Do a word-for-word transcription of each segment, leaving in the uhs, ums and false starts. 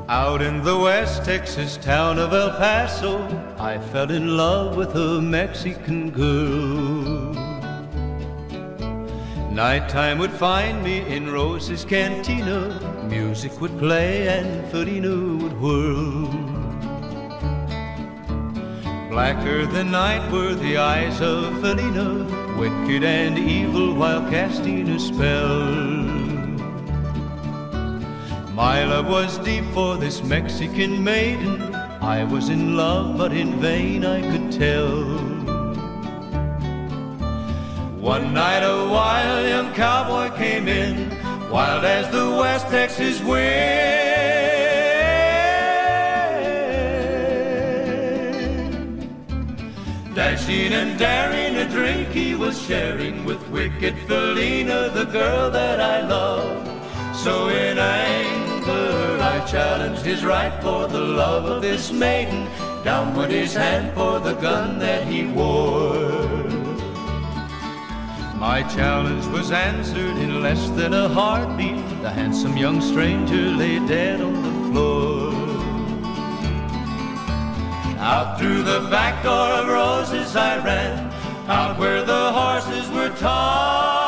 Out in the West Texas town of El Paso, I fell in love with a Mexican girl. Nighttime would find me in Rose's cantina. Music would play and Felina would whirl. Blacker than night were the eyes of Felina, wicked and evil while casting a spell. My love was deep for this Mexican maiden. I was in love, but in vain I could tell. One night a wild young cowboy came in, wild as the West Texas wind. Dashing and daring, a drink he was sharing with wicked Felina, the girl that I loved. So in anger I challenged his right for the love of this maiden. Down went his hand for the gun that he wore. My challenge was answered in less than a heartbeat. The handsome young stranger lay dead on the floor. Out through the back door of Roses I ran, out where the horses were tied.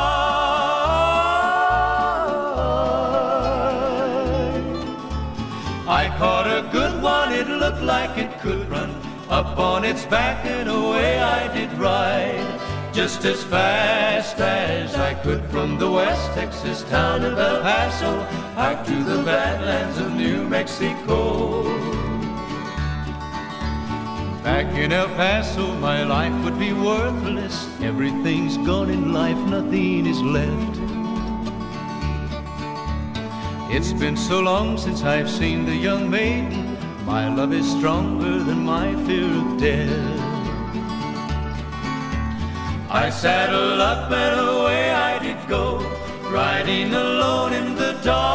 I caught a good one, it looked like it could run. Up on its back and away I did ride, just as fast as I could from the West Texas town of El Paso out to the badlands of New Mexico. Back in El Paso my life would be worthless. Everything's gone in life, nothing is left. It's been so long since I've seen the young maiden. My love is stronger than my fear of death. I saddled up and away I did go, riding alone in the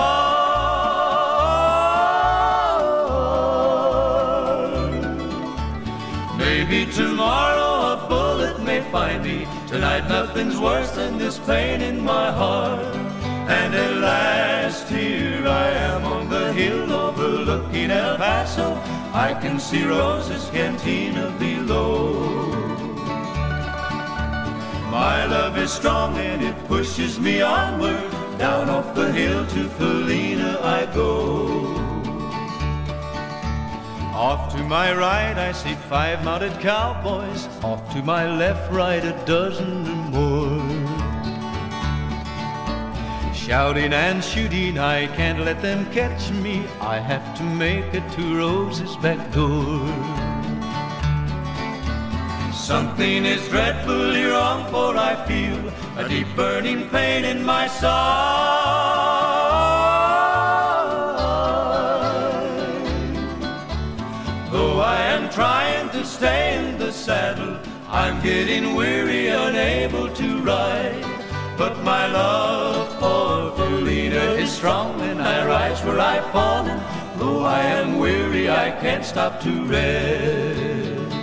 dark. Maybe tomorrow a bullet may find me. Tonight nothing's worse than this pain in my heart. And at last here I am on the hill overlooking El Paso. I can see Rose's cantina below. My love is strong and it pushes me onward. Down off the hill to Felina I go. Off to my right I see five mounted cowboys. Off to my left, right, a dozen or more. Shouting and shooting, I can't let them catch me. I have to make it to Rose's back door. Something is dreadfully wrong, for I feel a deep burning pain in my side. Though I am trying to stay in the saddle, I'm getting weary, unable to ride. But my love for Felina is strong, and I rise where I've fallen. Though I am weary, I can't stop to rest.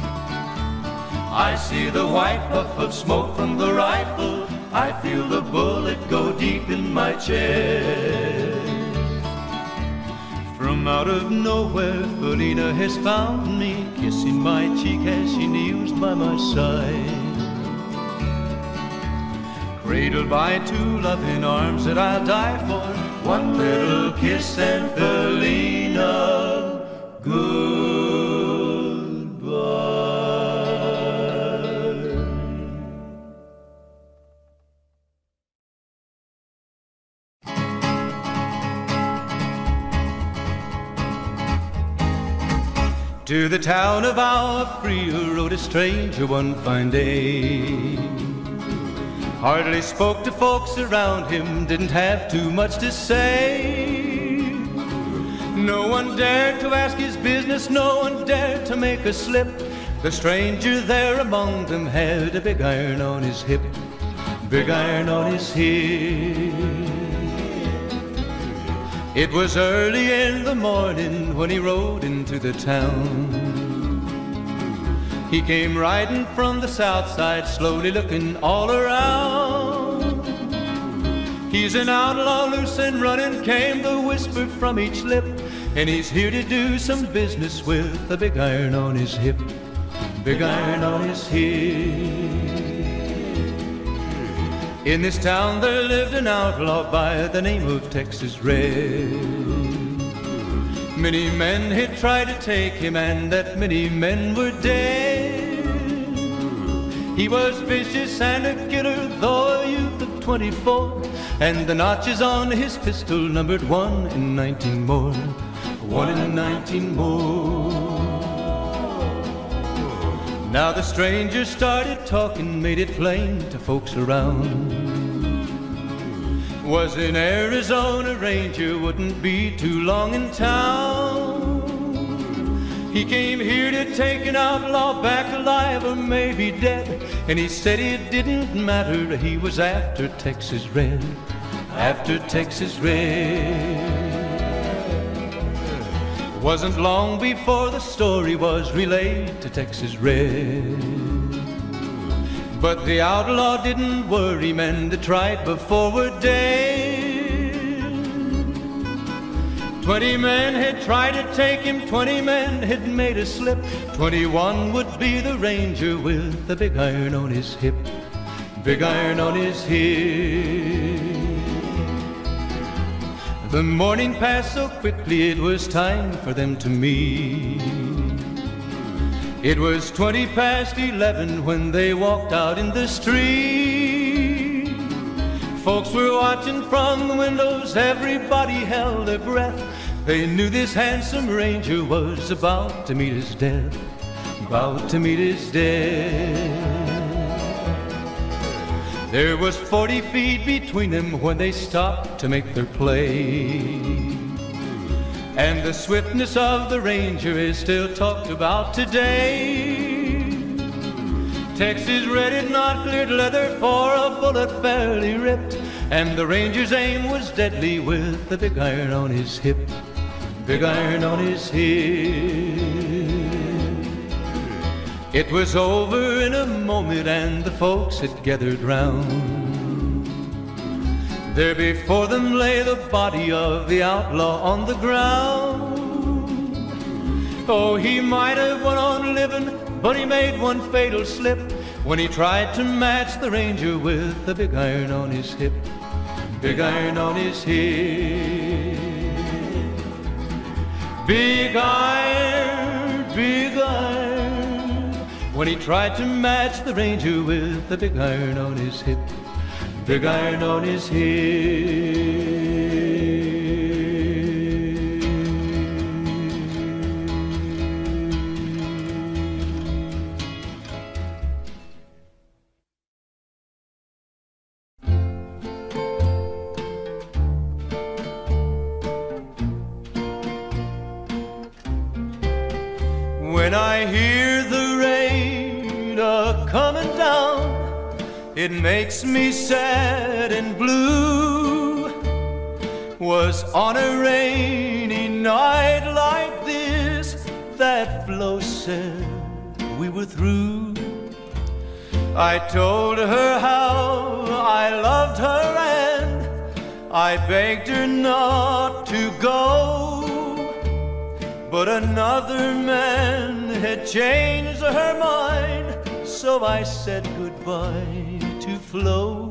I see the white puff of smoke from the rifle. I feel the bullet go deep in my chest. From out of nowhere, Felina has found me, kissing my cheek as she kneels by my side. Cradled by two loving arms that I'll die for. One little kiss and Felina, goodbye. To the town of our Frio rode a stranger one fine day. Hardly spoke to folks around him, didn't have too much to say. No one dared to ask his business, no one dared to make a slip. The stranger there among them had a big iron on his hip, big iron on his hip. It was early in the morning when he rode into the town. He came riding from the south side, slowly looking all around. He's an outlaw loose and running, came the whisper from each lip. and he's here to do some business with a big iron on his hip, big iron on his hip. In this town there lived an outlaw by the name of Texas Red. Many men had tried to take him, and that many men were dead. He was vicious and a killer, though a youth of twenty-four, and the notches on his pistol numbered one in nineteen more, one in nineteen more. Now the stranger started talking, made it plain to folks around. Was an Arizona Ranger, wouldn't be too long in town. He came here to take an outlaw back alive or maybe dead, and he said it didn't matter, he was after Texas Red, after Texas Red. Wasn't long before the story was relayed to Texas Red. But the outlaw didn't worry men that tried before were dead. Twenty men had tried to take him, twenty men had made a slip. Twenty-one would be the Ranger with the big iron on his hip, big iron on his hip. The morning passed so quickly it was time for them to meet. It was twenty past eleven when they walked out in the street. Folks were watching from the windows, everybody held their breath. They knew this handsome Ranger was about to meet his death, about to meet his death. There was forty feet between them when they stopped to make their play. And the swiftness of the Ranger is still talked about today. Texas Red had not cleared leather for a bullet fairly ripped, and the Ranger's aim was deadly with the big iron on his hip, big iron on his hip. It was over in a moment and the folks had gathered round. There before them lay the body of the outlaw on the ground. Oh, he might have went on living, but he made one fatal slip when he tried to match the Ranger with the big iron on his hip, big iron on his hip. Big iron, big iron, when he tried to match the Ranger with the big iron on his hip, big iron on his hip. When I hear the rain a-comin' down, it makes me sad and blue. Was on a rainy night like this that Flo said we were through. I told her how I loved her and I begged her not to go. But another man had changed her mind, so I said goodbye to Flo.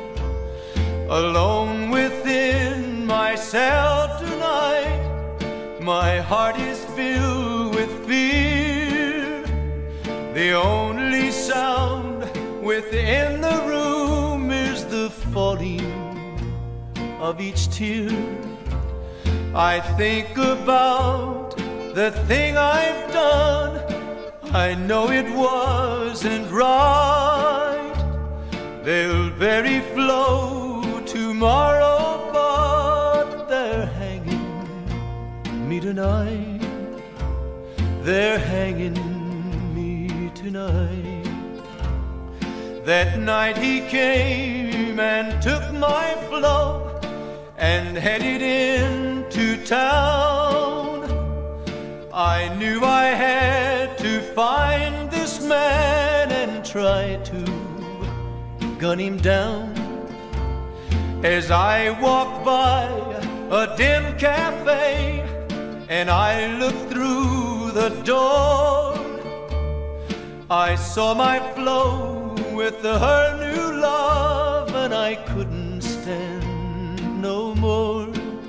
Alone within myself tonight, my heart is filled with fear. The only sound within the room is the falling of each tear. I think about the thing I've done, I know it wasn't right. They'll bury Flo tomorrow, but they're hanging me tonight. They're hanging me tonight. That night he came and took my Flo and headed into town. I knew I had to find this man and try to gun him down. As I walked by a dim cafe and I looked through the door. I saw my Flo with her new love, and I couldn't stand no more.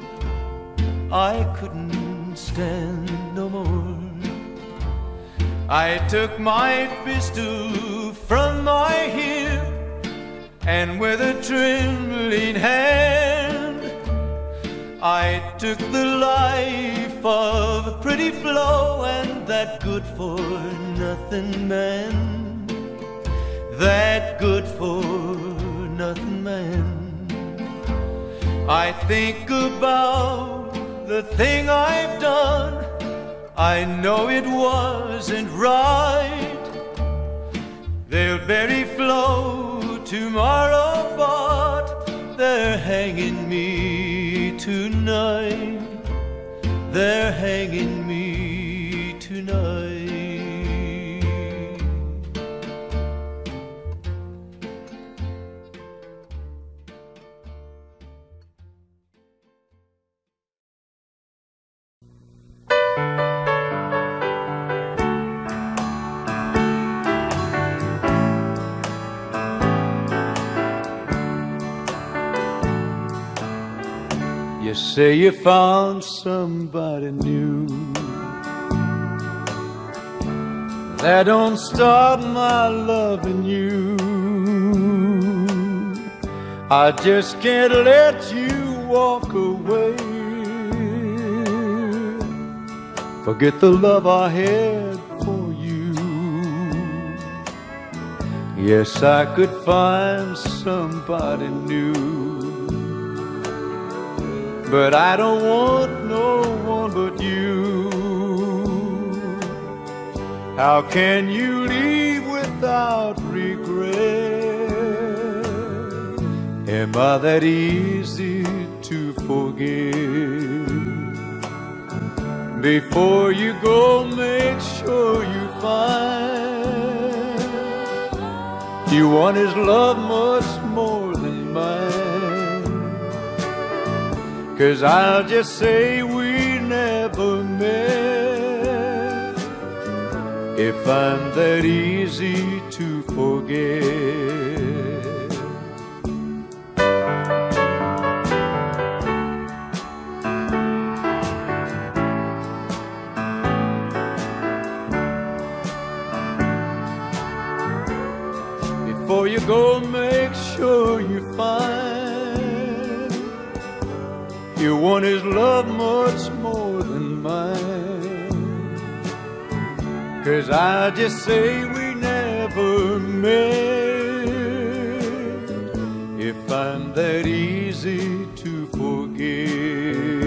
I couldn't stand no more. I took my pistol from my hip, and with a trembling hand I took the life of a pretty Flo and that good-for-nothing man, that good-for-nothing man. I think about the thing I've done. I know it wasn't right. They'll bury Flo tomorrow, but they're hanging me tonight. They're hanging me tonight. You say you found somebody new. That don't stop my loving you. I just can't let you walk away. Forget the love I had for you. Yes, I could find somebody new, but I don't want no one but you. How can you leave without regret? Am I that easy to forgive? Before you go, make sure you find you want his love much more than mine. 'Cause I'll just say we never met if I'm that easy to forget. Before you go, make sure you find you want his love much more than mine. 'Cause I just say we never met if I'm that easy to forgive.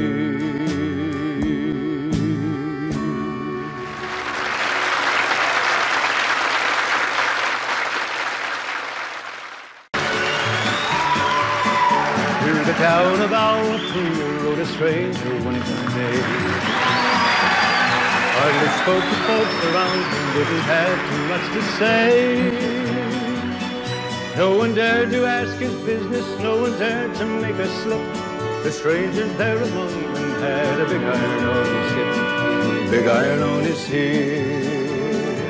Through the town of Alpena rode a stranger one day. Hardly spoke to folks around him, didn't have too much to say. No one dared to ask his business, no one dared to make a slip. The stranger there among them had a big iron on his hip, big iron on his hip.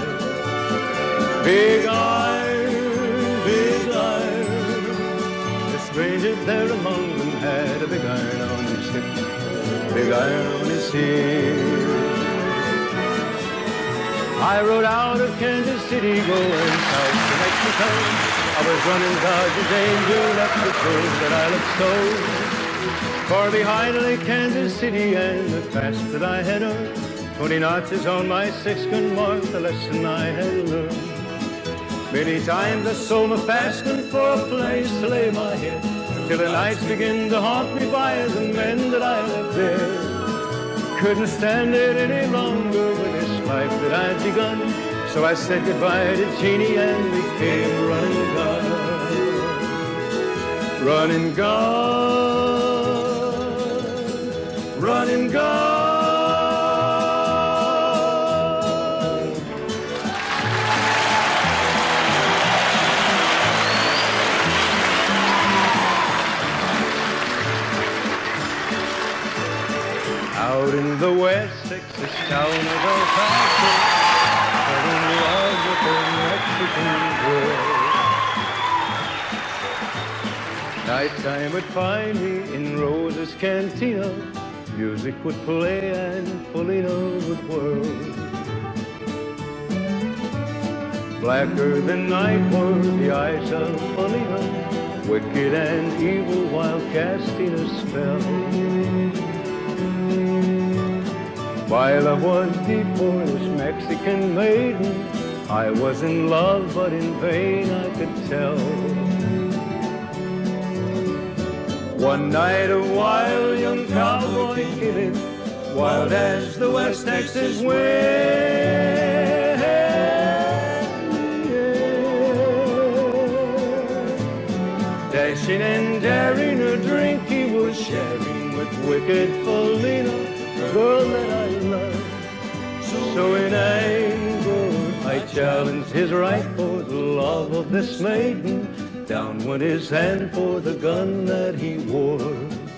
Big iron, big iron. The stranger there among them had a big iron on his hip, big iron on his hip. I rode out of Kansas City going south to Mexico. I was running Dodge's Angel up the road that I loved so. Far behind lay Kansas City and the fast that I had earned. Twenty notches on my six-gun marked the lesson I had learned. Many times I sold my fast gun for a place to lay my head, till the nights began to haunt me by the men that I left there. Couldn't stand it any longer with this life that I'd begun, so I said goodbye to Jeannie and became running gun, running gun, running gun. Out in the Mexican girl. Nighttime would find me in Rosa's cantina. Music would play and Felina would whirl. Blacker than night were the eyes of Felina, wicked and evil while casting a spell. My love was deep for this Mexican maiden. I was in love, but in vain I could tell. One night a wild young cowboy killing, wild as the West Texas wind. Dashing and daring, a drink he was sharing with wicked Felina, the girl that I loved. So in anger I challenged his right for the love of this maiden. Down went his hand for the gun that he wore.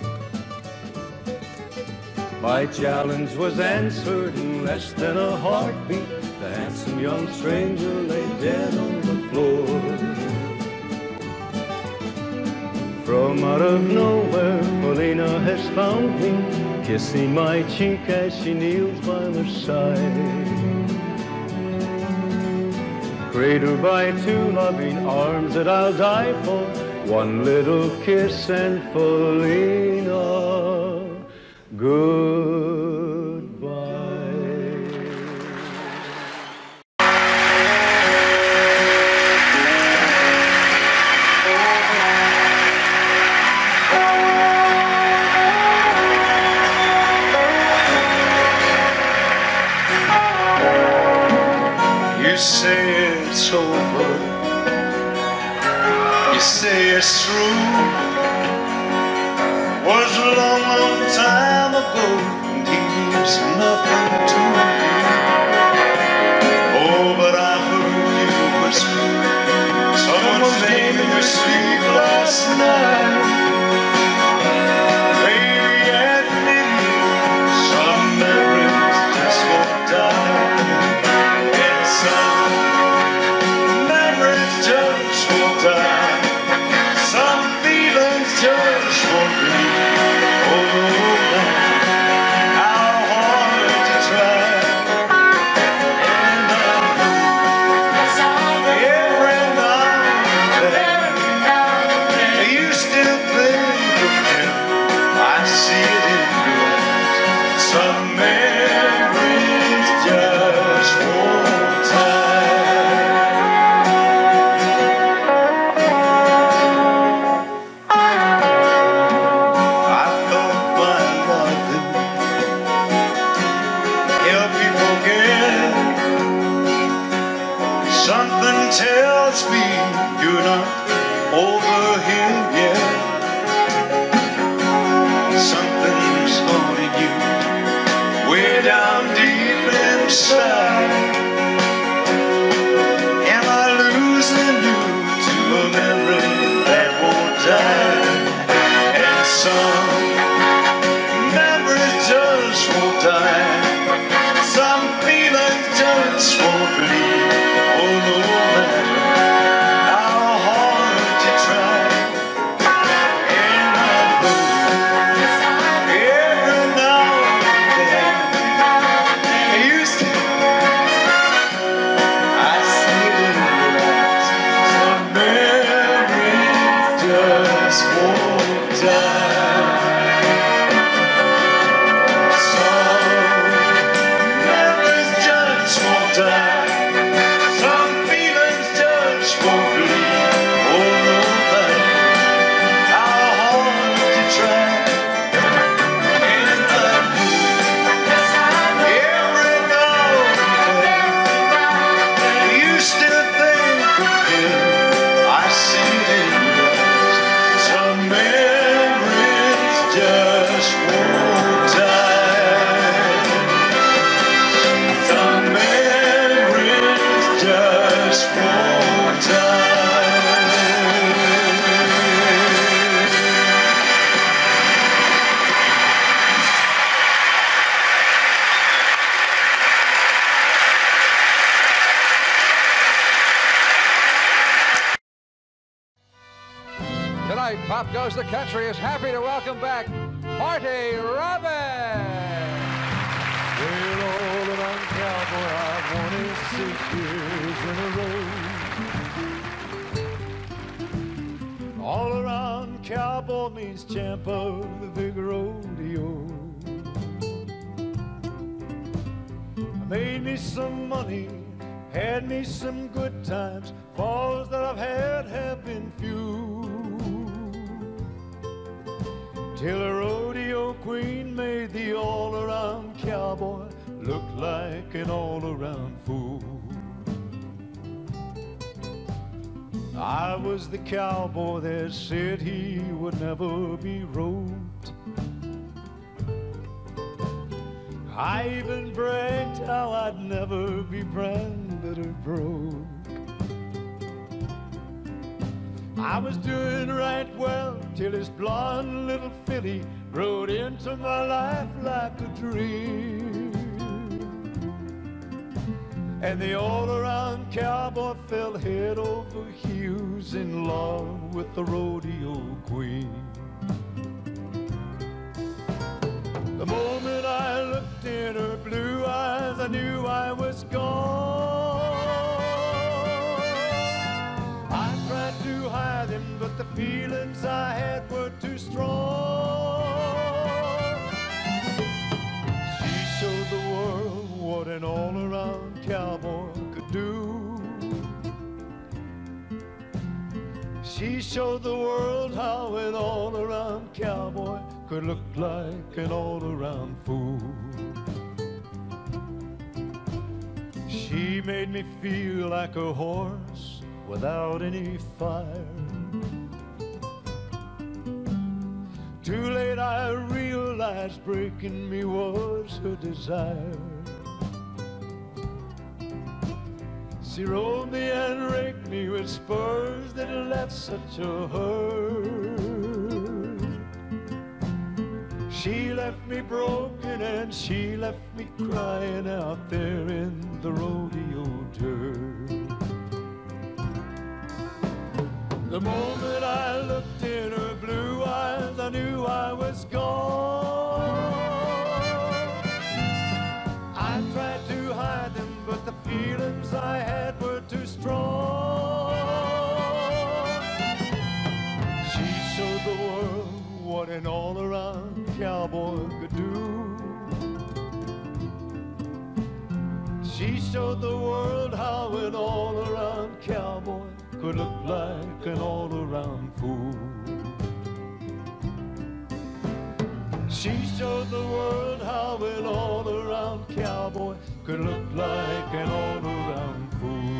My challenge was answered in less than a heartbeat. The handsome young stranger lay dead on the floor. From out of nowhere, Felina has found me, kissing my cheek as she kneels by my side. Cradled by two loving arms that I'll die for, one little kiss and Felina, goodbye. You say it's over, you say it's through. Was a long, long time ago, and he's nothing to you. Oh, but I heard you whisper someone's name in your sleep last night. Baby, at midnight, some memories just won't die. And some memories just won't die. Some feelings just won't leave. Oh, how hard to try. And I know every now and then you still think of him. I see it in your eyes. Some memories just won't die. I thought my loving help you forget. Something tells me you're not over him yet. Something's haunting you way down deep inside. Am I losing you to a memory that won't die? And some memories just won't die. Some feelings just won't leave. Oh, no matter how hard you try. And I know every now and then you still, I see it in your eyes. Some memories just won't die. Some memories just won't die. Some feelings just won't leave. Oh, no matter how hard you try. And I know every now and then you still think of him. I see it in your eyes. Some memories just won't die. Some memories just won't die. right, Pop Goes the Country is happy to welcome back Marty Robbins. Well, all around cowboy, I've won it six years in a row. All around cowboy means champ of the big rodeo. I made me some money, had me some good times. Falls that I've had have been few, till a rodeo queen made the all-around cowboy look like an all-around fool. I was the cowboy that said he would never be roped. I even bragged how I'd never be branded or broke. I was doing right well till this blonde little filly rode into my life like a dream. And the all-around cowboy fell head over heels in love with the rodeo queen. The moment I looked in her blue eyes, I knew I was gone. I tried to hide them, but the feelings I had were too strong. She showed the world what an all-around cowboy could do. She showed the world how an all-around cowboy could look like an all-around fool. She made me feel like a horse without any fire. Too late I realized breaking me was her desire. She rode me and raked me with spurs that left such a hurt. She left me broken and she left me crying out there in the rodeo dirt. The moment I looked in her blue eyes, I knew I was gone. I tried to hide them, but the feelings I had were too strong. She showed the world what an all-around cowboy could do. She showed the world how an all-around cowboy could look like an all-around fool. She showed the world how an all-around cowboy could look like an all-around fool.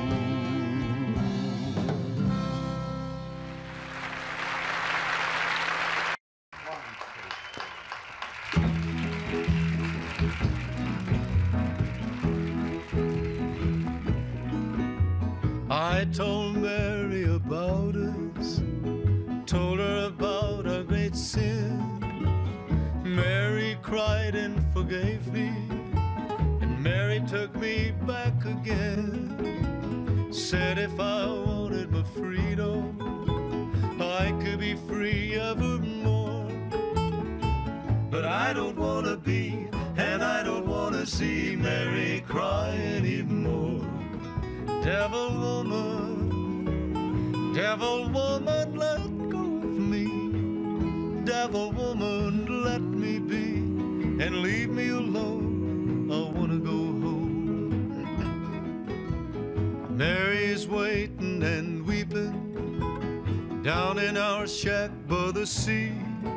I told Mary about us, told her about our great sin. Mary cried and forgave me, and Mary took me back again. Said if I wanted my freedom, I could be free evermore. But I don't want to be, and I don't want to see Mary cry anymore. Devil woman, devil woman, let go of me. Devil woman, let me be and leave me alone. I want to go home. Mary's waiting and weeping down in our shack by the sea.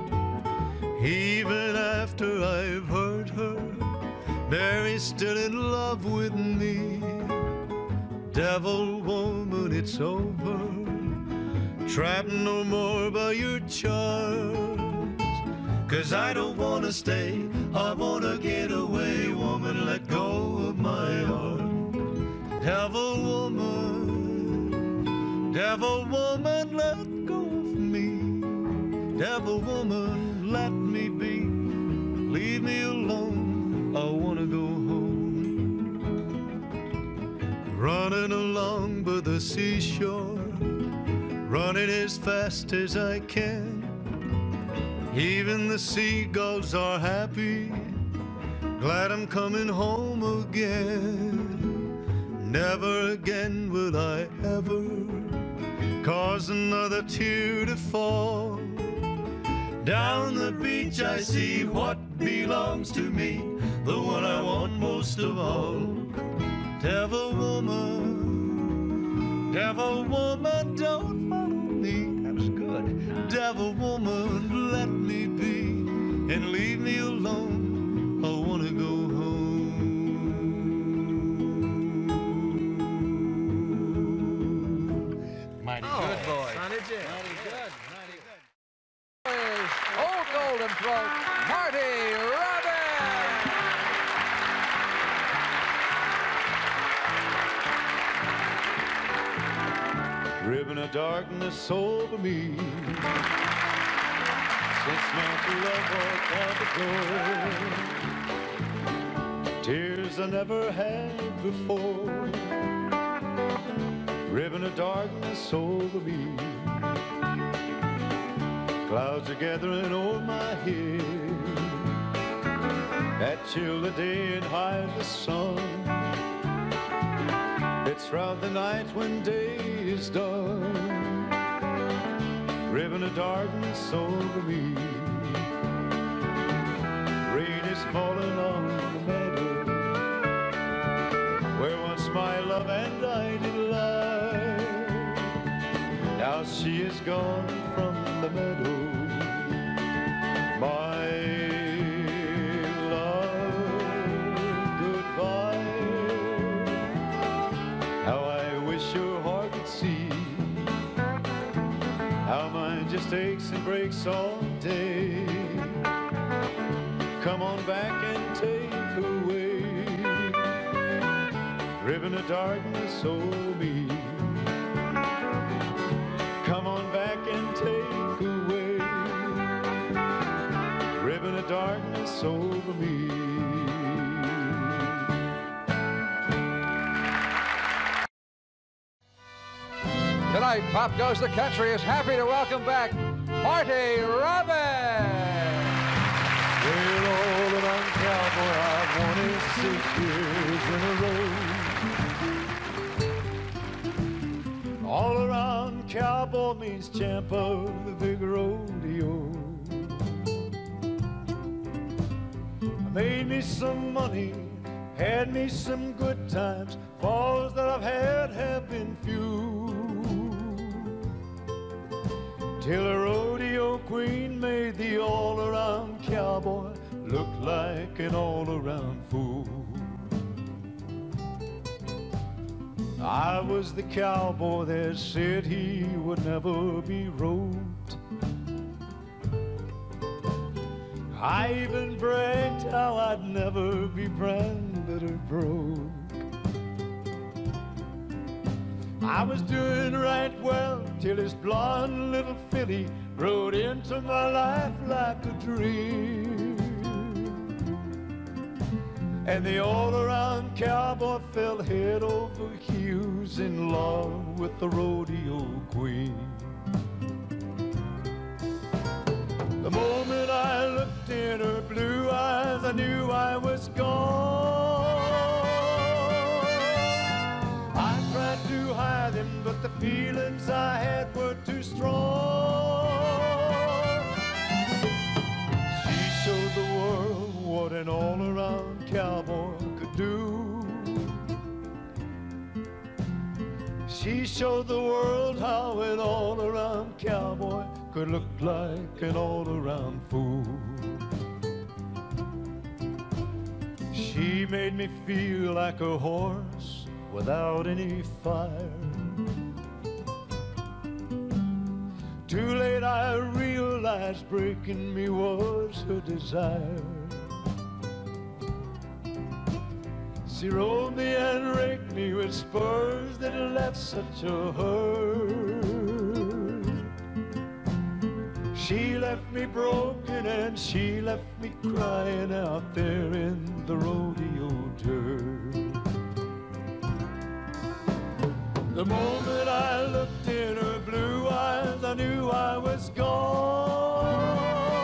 Even after I've hurt her, Mary's still in love with me. Devil woman, it's over. Trapped no more by your charms. Cause I don't wanna stay, I wanna get away. Woman, let go of my arm. Devil woman, devil woman, let go of me. Devil woman, let me be. Leave me alone, I wanna go home. Running along by the seashore, running as fast as I can. Even the seagulls are happy, glad I'm coming home again. Never again will I ever cause another tear to fall. Down the beach I see what belongs to me, the one I want most of all. Devil woman, devil woman, don't follow me. That was good. Devil woman, let me be and leave me alone. I wanna go home. Mighty Oh, good, boy. Sonny Jim. Mighty good. Mighty good. Is Old Golden Throat, Marty Robbins. Ribbon of darkness over me since my true love walked out the door. Tears I never had before. Ribbon of darkness over me. Clouds are gathering over my head that chill the day and hide the sun. It's shroud the night when day is done. Ribbon of darkness over me. Rain is falling on the meadow where once my love and I did lie. Now she is gone from the meadow. My love, goodbye. How I wish your heart could see how mine just aches and breaks all day. Come on back and take away ribbon of darkness over me. Come on back and take away ribbon of darkness over me. Tonight, Pop Goes the Country is happy to welcome back Marty Robbins. Well, all around cowboy, I've won it six years in a row. All around cowboy means champ of the big rodeo. I made me some money, had me some good times. Falls that I've had have been few. Till a rodeo queen made the all-around cowboy look like an all-around fool. I was the cowboy that said he would never be roped. I even bragged how I'd never be branded or broke. I was doing right well till this blonde little filly rode into my life like a dream. And the all-around cowboy fell head over heels in love with the rodeo queen. The moment I looked in her blue eyes, I knew I was gone. I tried to hide them, but the feelings I had were too strong. She showed the world what an all-around cowboy could do. She showed the world how an all-around cowboy could look like an all-around fool. She made me feel like a horse without any fire. Too late I realized breaking me was her desire. She rode me and raked me with spurs that left such a hurt. She left me broken and she left me crying out there in the rodeo dirt. The moment I looked in her blue eyes, gone.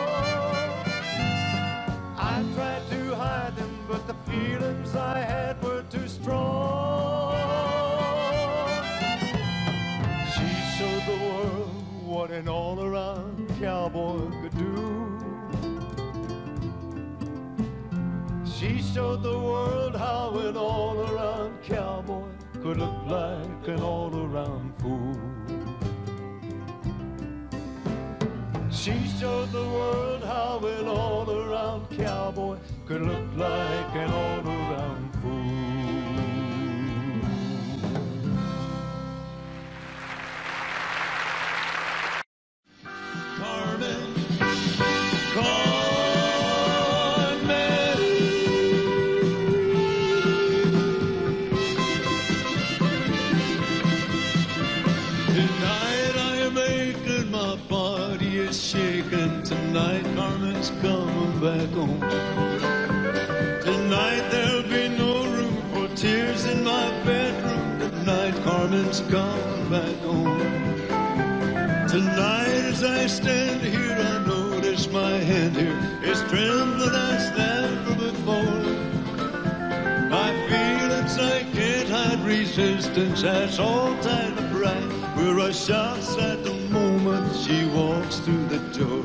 I tried to hide them, but the feelings I had were too strong. She showed the world what an all-around cowboy could do. She showed the world how an all-around cowboy could look like an all-around fool. She showed the world how an all-around cowboy could look like an all-around fool. Carmen, Carmen, tonight I am aching, my body is shaking. Tonight Carmen's coming back home. Tonight there'll be no room for tears in my bedroom. Tonight Carmen's coming back home. Tonight as I stand here, I notice my hand here is trembling as never before. My feelings, I can't hide resistance, that's all tied up right where I shouts at the moment she walks through the door.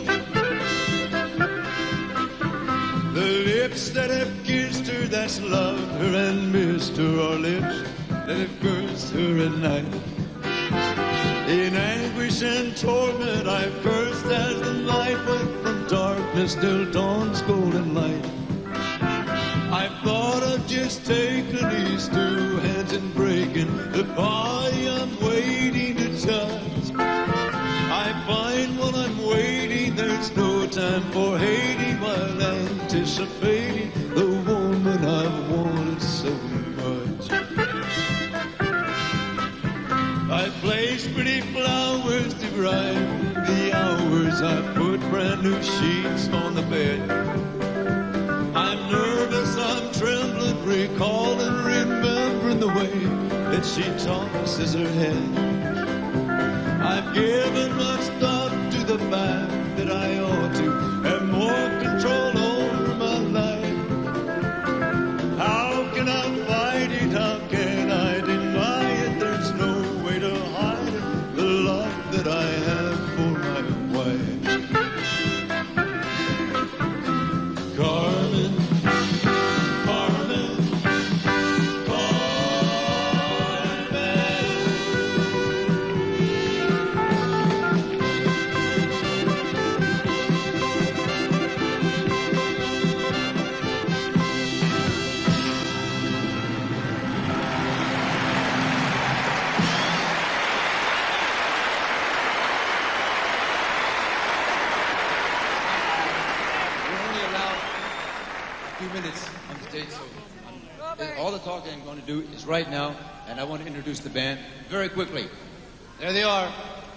The lips that have kissed her, that's loved her and missed her, are lips that have cursed her at night. In anguish and torment I cursed as the night went from darkness till dawn's golden light. I thought of just taking these two hands and breaking the body I'm waiting to touch. I find while I'm waiting there's no time for hating while anticipating the woman I've wanted so much. I placed pretty flowers to brighten the hours. I put brand new sheets on the bed. I'm nervous, I'm trembling, recalling, remembering the way that she tosses her head. I've given much thought to the fact that I ought to have more control over my life. How can I fight it? How can I deny it? There's no way to hide it, the love that I have for my wife. Carmen, Carmen, minutes on the stage, so I'm, all the talking I'm going to do is right now, and I want to introduce the band very quickly. There they are.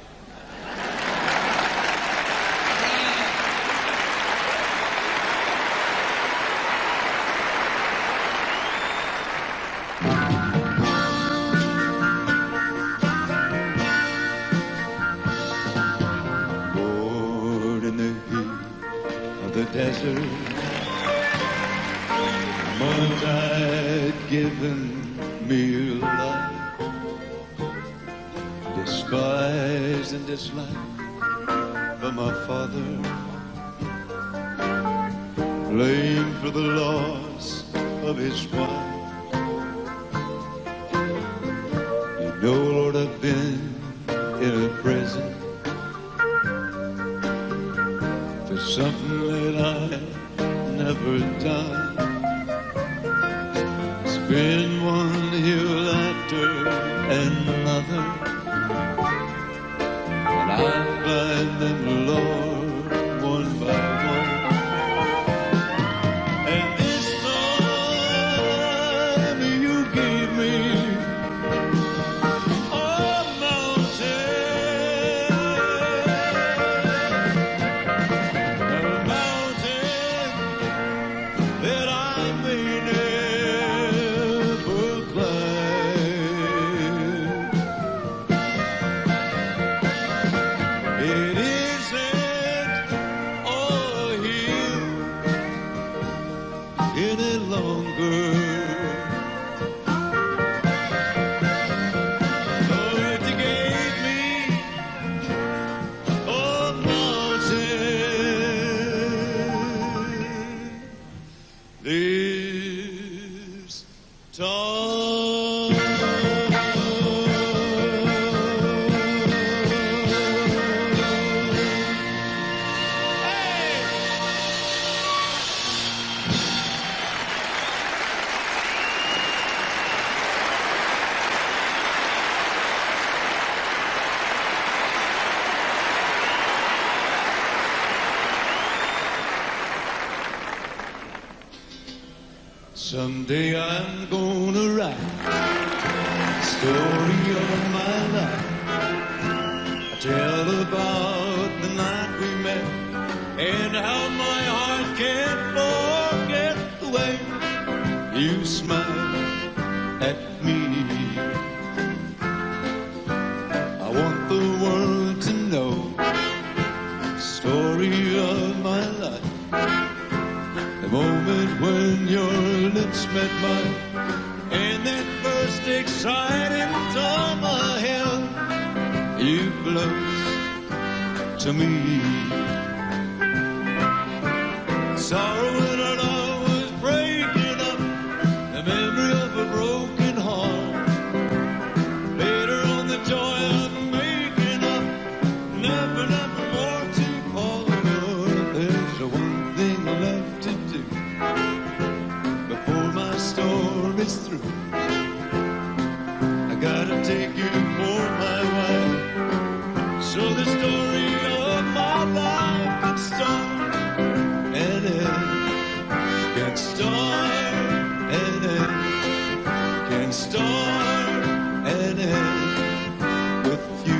Born in the heat of the desert, mother had given me life, despised and disliked by my father, blamed for the loss of his wife. You know, Lord, I've been in a prison for something that I've never done. Been one hill after another, and I find them, Lord, one by one. And this time you gave me a mountain, a mountain that I may never climb. It is Someday I'm gonna write the story of my life. I tell about the night we met and how my heart can't forget the way you smiled at me. I want the world to know the story of my life. The moment when your lips met mine, and that first exciting time I held you close to me. Sorrow when our love was breaking up, the memory of a broken heart. Later on the joy of making up, never, never more to part. There's one thing left to do before my story's through. I gotta take you for my wife, so the story of my life can start and end, can start and end, can start and end with you.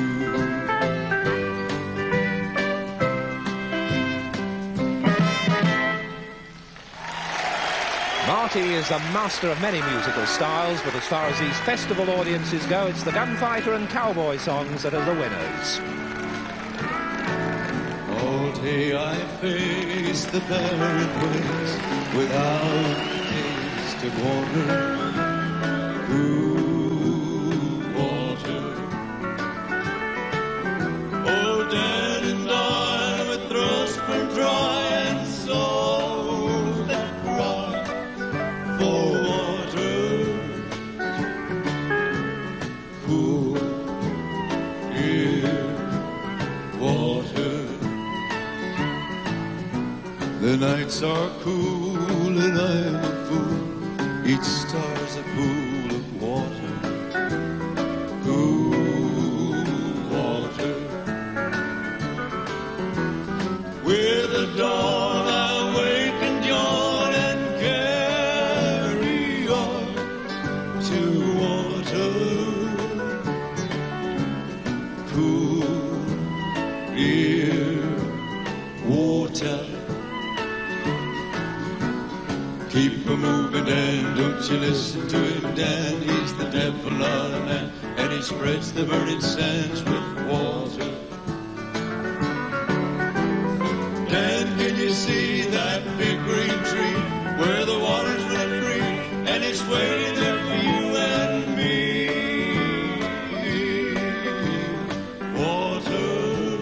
Marty is a master of many musical styles, but as far as these festival audiences go, it's the gunfighter and cowboy songs that are the winners. All day I face the barren ways without taste of water, cool water. Oh, dead and dying with throats from dry and soul that cry for water, cool, clear water. The nights are cool and I'm a fool. Each star's a pool of water, cool water. With the dawn I wake and yawn and carry on to water, cool, clear water. Keep a moving, Dan, don't you listen to him, Dan. He's the devil of a man, and he spreads the burning sands with water. Dan, can you see that big green tree where the waters run free, and it's waiting there for you and me? Water,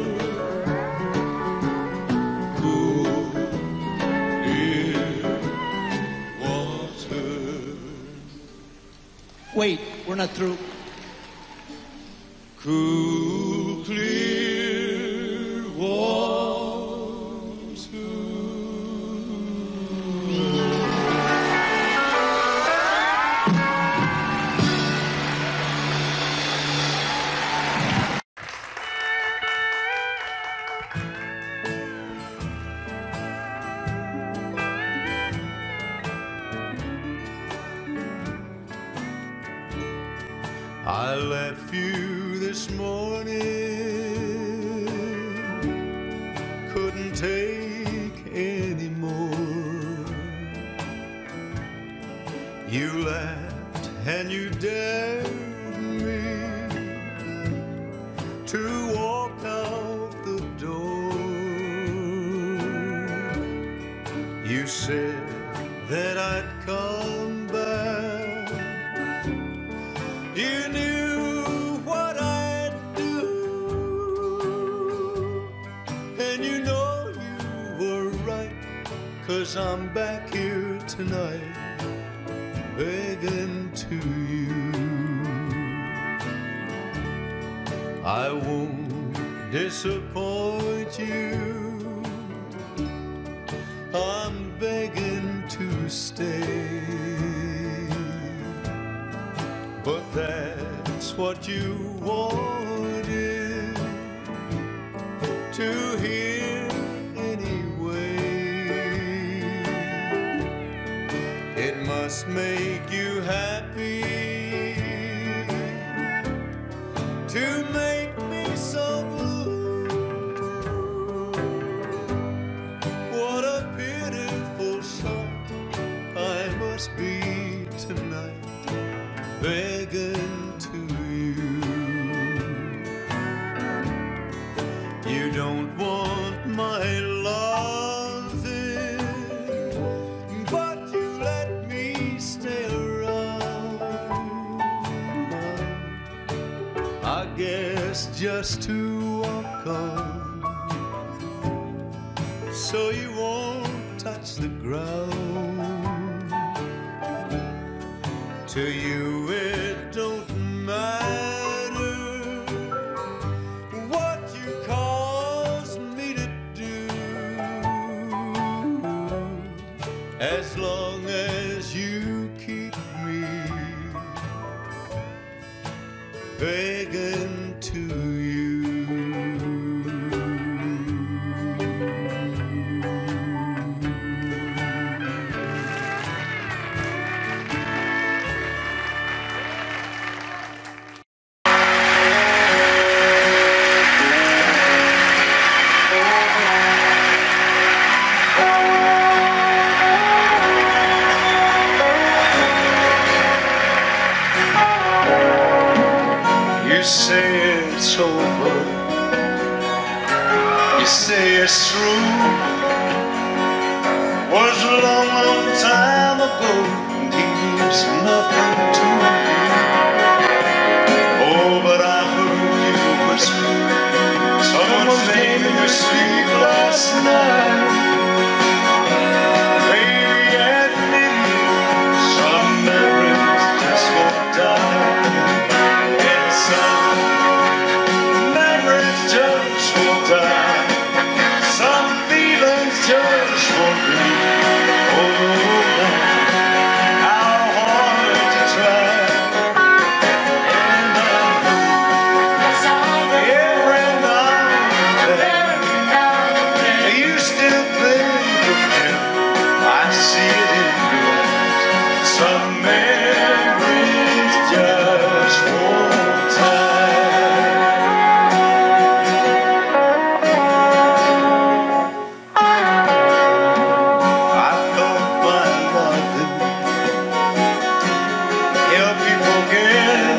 cool, clear water. Wait, we're not through. Cool, clear water. I left you this morning, couldn't take any more. You laughed and you dared me to walk out the door. You said that I'd come back. You knew what I'd do, and you know you were right, 'cause I'm back here tonight, begging to you. I won't disappoint you, I'm begging to stay. But that's what you wanted to hear anyway. It must make you happy to make me so blue. What a pitiful sight I must be tonight, begging to you. You don't want my loving, but you let me stay around. I guess just to walk on, so you won't touch the ground. To you it don't matter what you cause me to do, as long as you keep me begging to you. You say it's over, you say it's through. Was a long, long time ago, and he's nothing to me. Oh, but I heard you whisper someone's name in your sleep last night. Baby, admit it, some memories just won't die. Some memories just won't die. Some feelings just won't leave. Oh, how hard to try. And I know every now and then you still think of him. I see it in your eyes. Some memories just won't die. I thought my loving help you forget.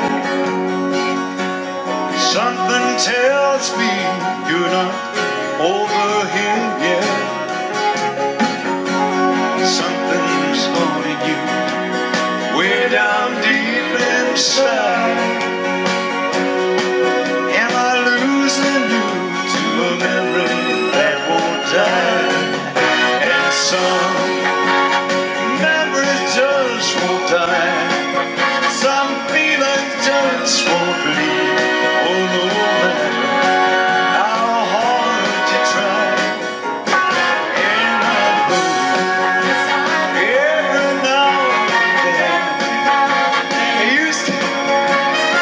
Something tells me you're not over him yet. Something's haunting you way down deep inside. Am I losing you to a memory that won't die? And some memories just won't die. Some feelings just won't leave. Oh, no matter how hard you try. And I know every now and then you still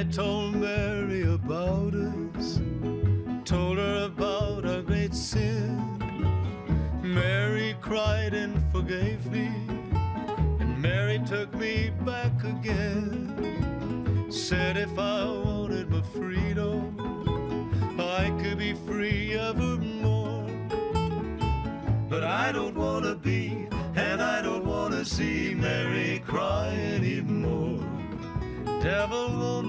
I told Mary about us, told her about our great sin. Mary cried and forgave me, and Mary took me back again. Said if I wanted my freedom, I could be free evermore. But I don't want to be, and I don't want to see Mary cry anymore. Devil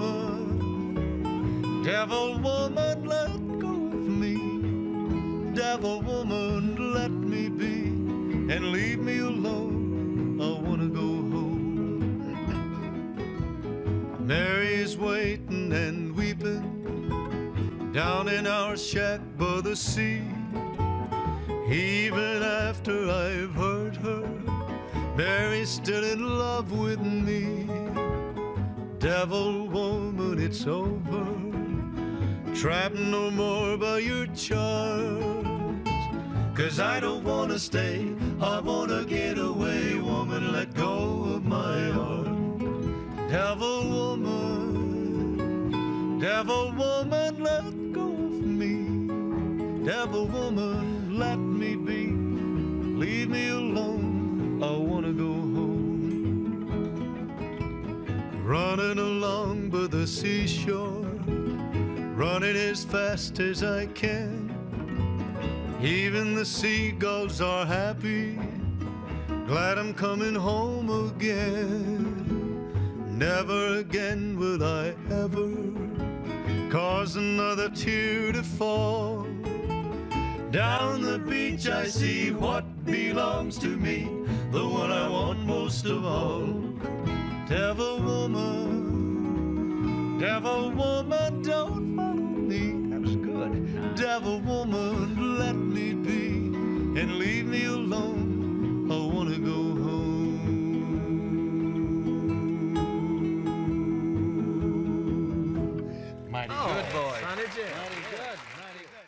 woman, devil woman, let go of me. Devil woman, let me be, and leave me alone. I want to go home. Mary is waiting and weeping down in our shack by the sea. Even after I've hurt her, Mary's still in love with me. Devil woman, it's over. Trapped no more by your charms. Cause I don't wanna stay, I wanna get away. Woman, let go of my arm. Devil woman, devil woman, let go of me. Devil woman, let me be. Leave me alone, I wanna go home. Running along by the seashore, running as fast as I can. Even the seagulls are happy, glad I'm coming home again. Never again will I ever cause another tear to fall. Down the beach I see what belongs to me, the one I want most of all. Devil woman, devil woman, don't follow me. That was good. Devil woman, let me be, and leave me alone. I wanna go home. Mighty Oh, good, boy. Sonny Jim. Mighty good, mighty good.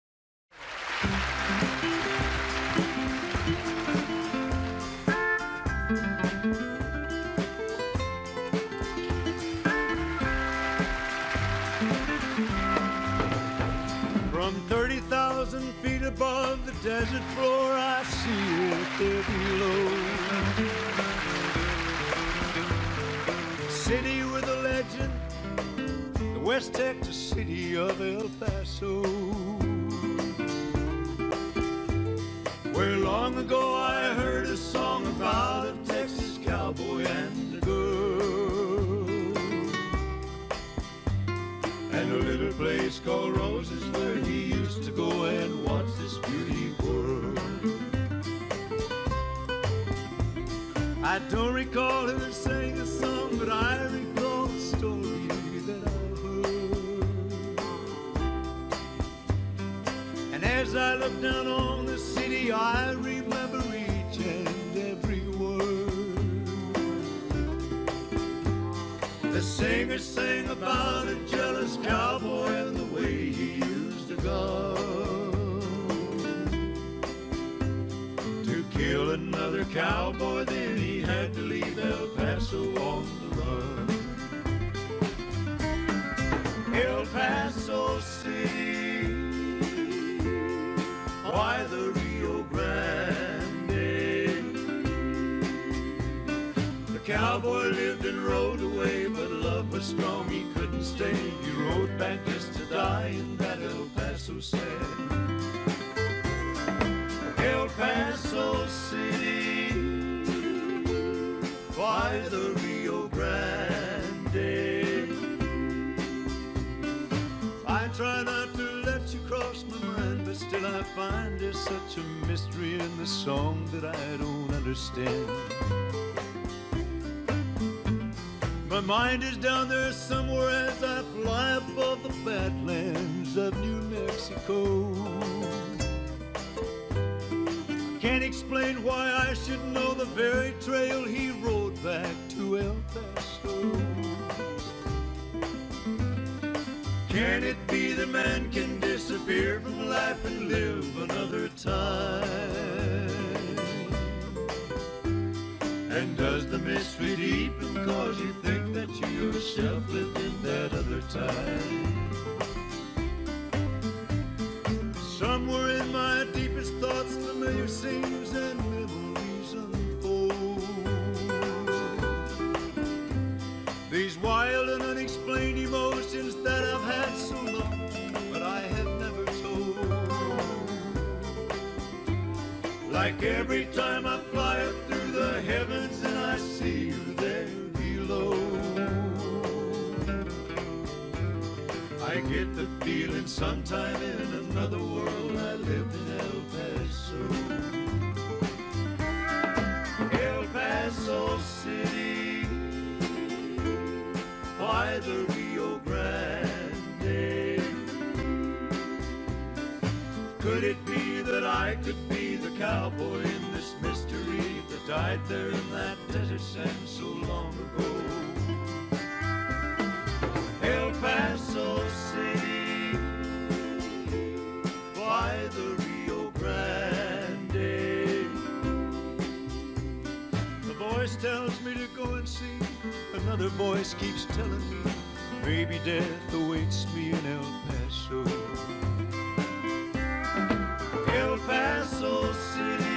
From thirty thousand feet above the desert floor, I see it there below. City with a legend, the West Texas city of El Paso, where long ago I heard a song about a Texas cowboy and a girl, and a little place called Roses where he used to go and watch this beauty world. I don't recall who sang the song, but I recall the story that I heard. And as I look down on the city, I remember each and every word. The singer sang about a jealous cowboy and the way he used a gun to kill another cowboy. Then he had to leave El Paso on the run. El Paso City, why the Rio Grande? The cowboy lived and rode away, but love was strong, he couldn't stay. He rode back just to die in that El Paso sand. El Paso City, why the Rio Grande? I try not to let you cross my mind, but still I find there's such a mystery in the song that I don't understand. My mind is down there somewhere as I fly above the badlands of New Mexico. I can't explain why I should know the very trail he rode back to El Paso. Can it be the man can disappear from life and live another time? And does the mystery deepen cause you think that you yourself lived in that other outside. Somewhere in my deepest thoughts, familiar scenes and memories unfold. These wild and unexplained emotions that I've had so long, but I have never told. Like every time I fly up through the heavens and I see you there below, I get the feeling sometime in another world I lived in El Paso. El Paso City, by the Rio Grande. Could it be that I could be the cowboy in this mystery that died there in that desert sand so long ago? El Paso City, by the Rio Grande. The voice tells me to go and see. Another voice keeps telling me maybe death awaits me in El Paso. El Paso City.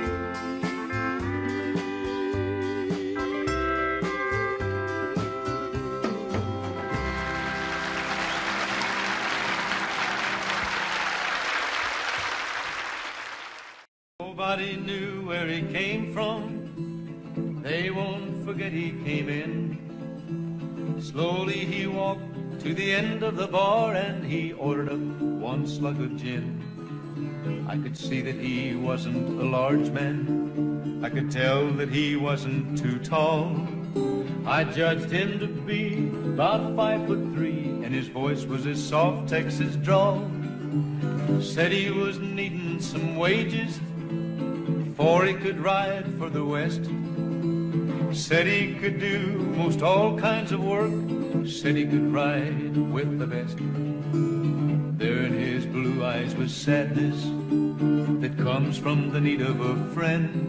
Nobody knew where he came from. They won't forget he came in. Slowly he walked to the end of the bar and he ordered up one slug of gin. I could see that he wasn't a large man. I could tell that he wasn't too tall. I judged him to be about five foot three, and his voice was a soft Texas drawl. Said he was needing some wages before he could ride for the West. Said he could do most all kinds of work. Said he could ride with the best. There in his blue eyes was sadness that comes from the need of a friend.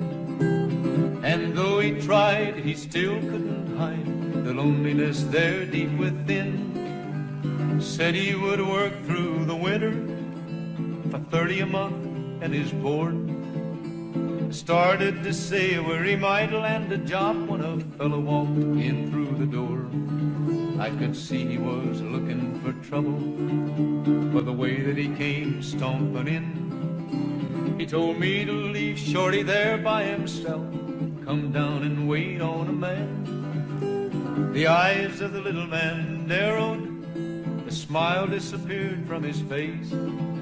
And though he tried, he still couldn't hide the loneliness there deep within. Said he would work through the winter for thirty a month and his board. Started to say where he might land a job when a fellow walked in through the door. I could see he was looking for trouble for the way that he came stomping in. He told me to leave Shorty there by himself, come down and wait on a man. The eyes of the little man narrowed, the smile disappeared from his face.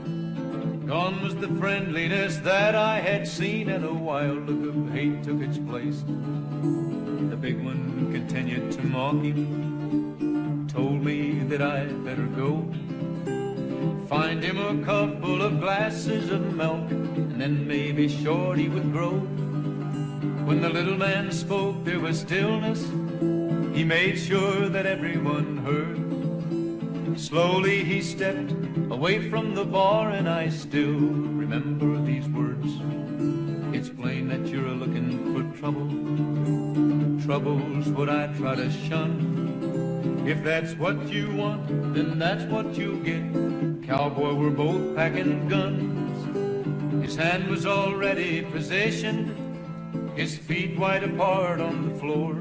Gone was the friendliness that I had seen, and a wild look of hate took its place. The big one continued to mock him, told me that I'd better go, find him a couple of glasses of milk, and then maybe Shorty would grow. When the little man spoke, there was stillness. He made sure that everyone heard. Slowly he stepped away from the bar, and I still remember these words. It's plain that you're a-looking for trouble. Trouble's what I try to shun. If that's what you want, then that's what you'll get. Cowboy, we're both packing guns. His hand was already positioned, his feet wide apart on the floor.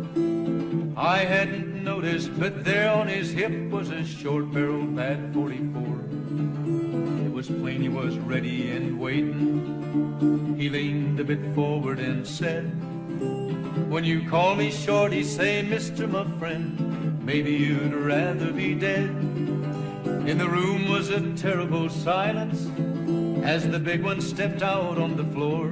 I hadn't noticed, but there on his hip was a short-barreled Bat forty-four. It was plain he was ready and waiting. He leaned a bit forward and said, when you call me Shorty, say, Mister my friend, maybe you'd rather be dead. In the room was a terrible silence as the big one stepped out on the floor.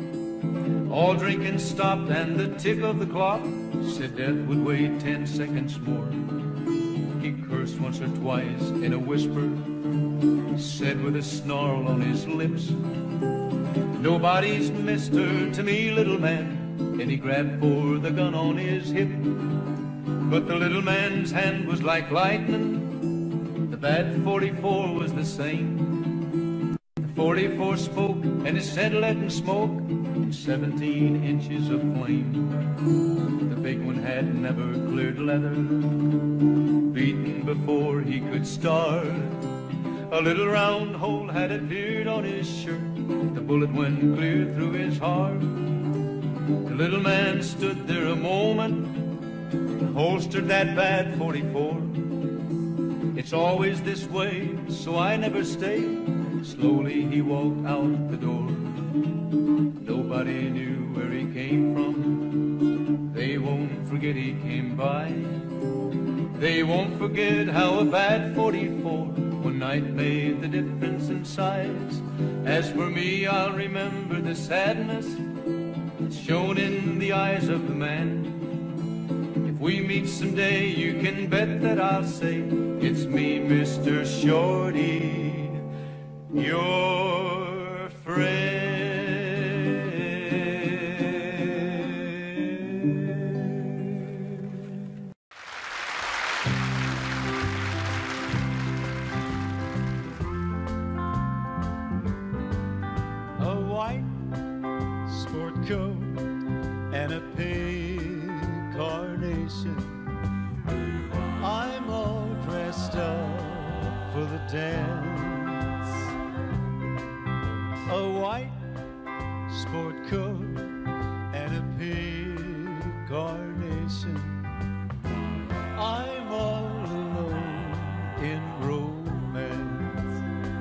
All drinking stopped, and the tick of the clock said death would wait ten seconds more. He cursed once or twice in a whisper, said with a snarl on his lips, nobody's mister to me, little man. And he grabbed for the gun on his hip, but the little man's hand was like lightning. The Bat forty-four was the same. The forty-four spoke, and it said let him smoke seventeen inches of flame. The big one had never cleared leather, beaten before he could start. A little round hole had appeared on his shirt, the bullet went clear through his heart. The little man stood there a moment, holstered that bad forty-four. It's always this way, so I never stay. Slowly he walked out the door. Nobody knew where he came from. They won't forget he came by. They won't forget how a bad forty-four one night made the difference in size. As for me, I'll remember the sadness shown in the eyes of the man. If we meet someday, you can bet that I'll say, it's me, Mister Shorty, your friend. A white sport coat and a pink carnation. I'm all dressed up for the dance. A white sport coat and a pink carnation. I'm all alone in romance.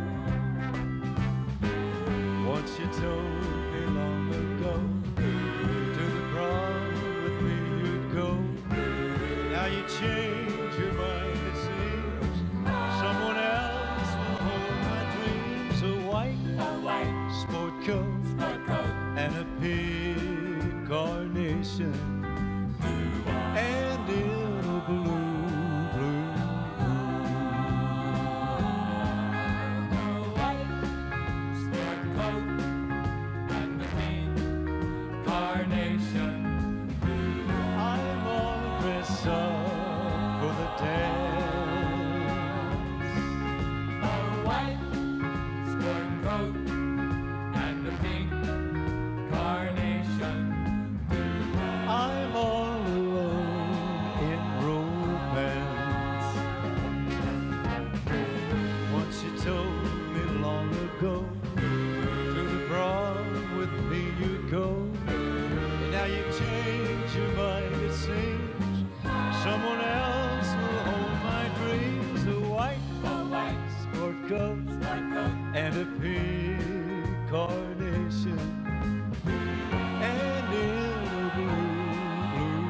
Once you told me long ago, to the prom with me you'd go. Now you change your mind, it seems. Someone else will hold my dreams. A white, a white sport coat, sport coat and a pink carnation. And in a blue, blue, a white sport coat and a pink carnation. I'm all dressed up for the dance. A white sport coat and a pink carnation. I'm all alone in romance. Once you told me long ago, to the prom with me you'd go. And now you change your mind, it seems. Someone else will hold my dreams. A white, A white sport coat sport coat and a pink carnation. And in a blue, blue,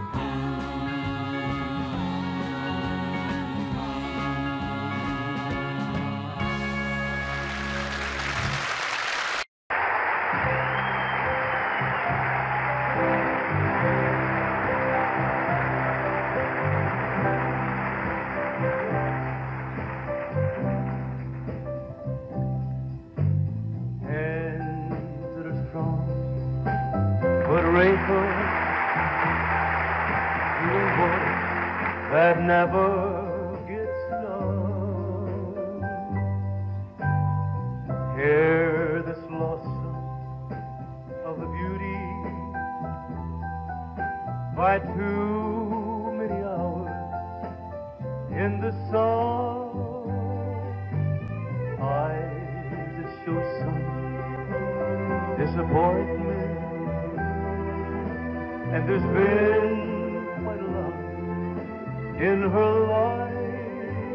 hands that are strong, but wrinkled, you a voice that never gets lost. Hair that's lost some of the beauty by too many hours in the sun. Eyes that show some disappointment, and there's been quite a lot in her life.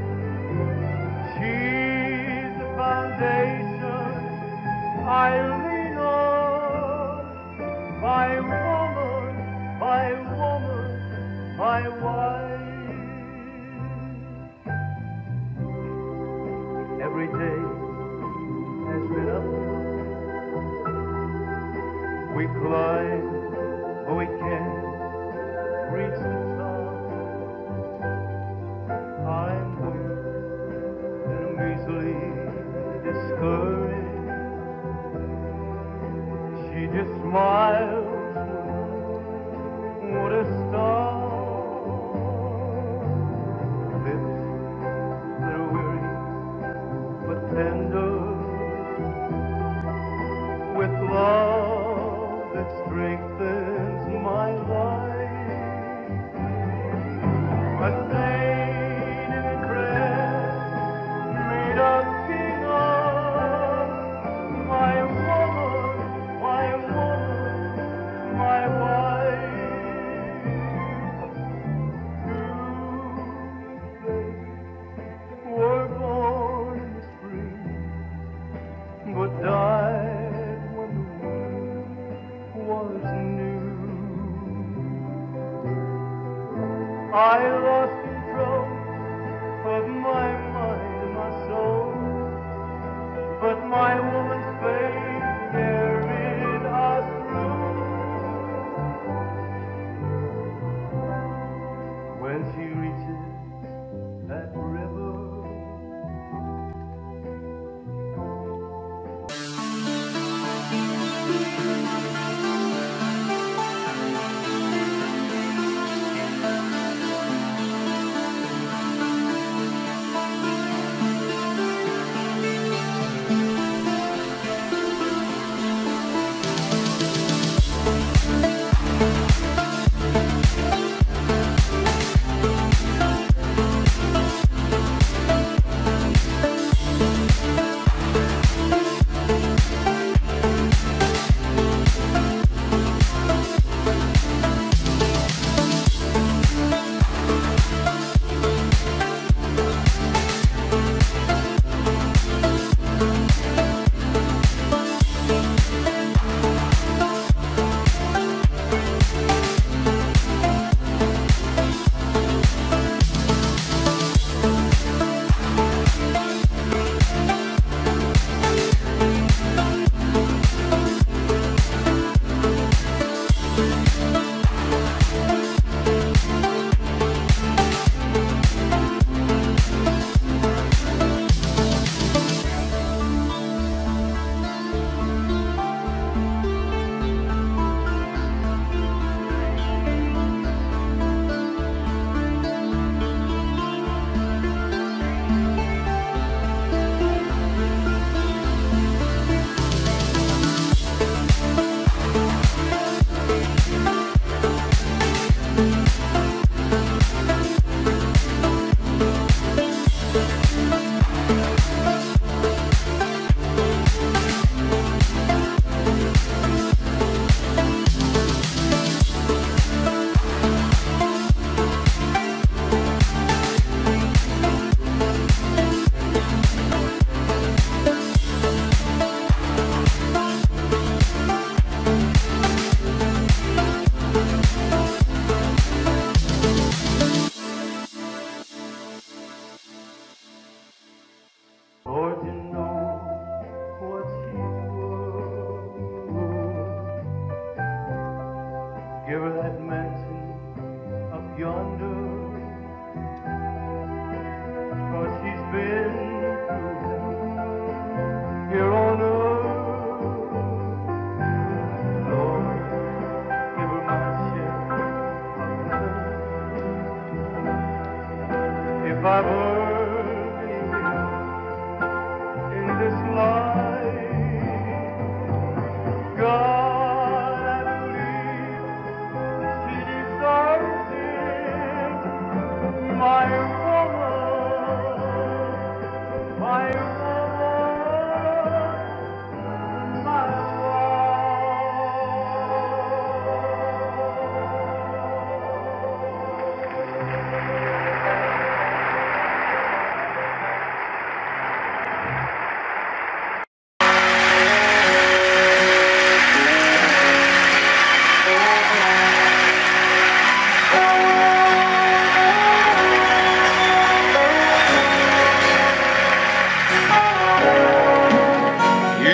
She's the foundation I lean on, my woman, my woman, my wife. Every day has been uphill. We climb, but we can't reach the top. I'm weak and I'm easily discouraged. She just smiles, what a star. Lips that are weary but tender,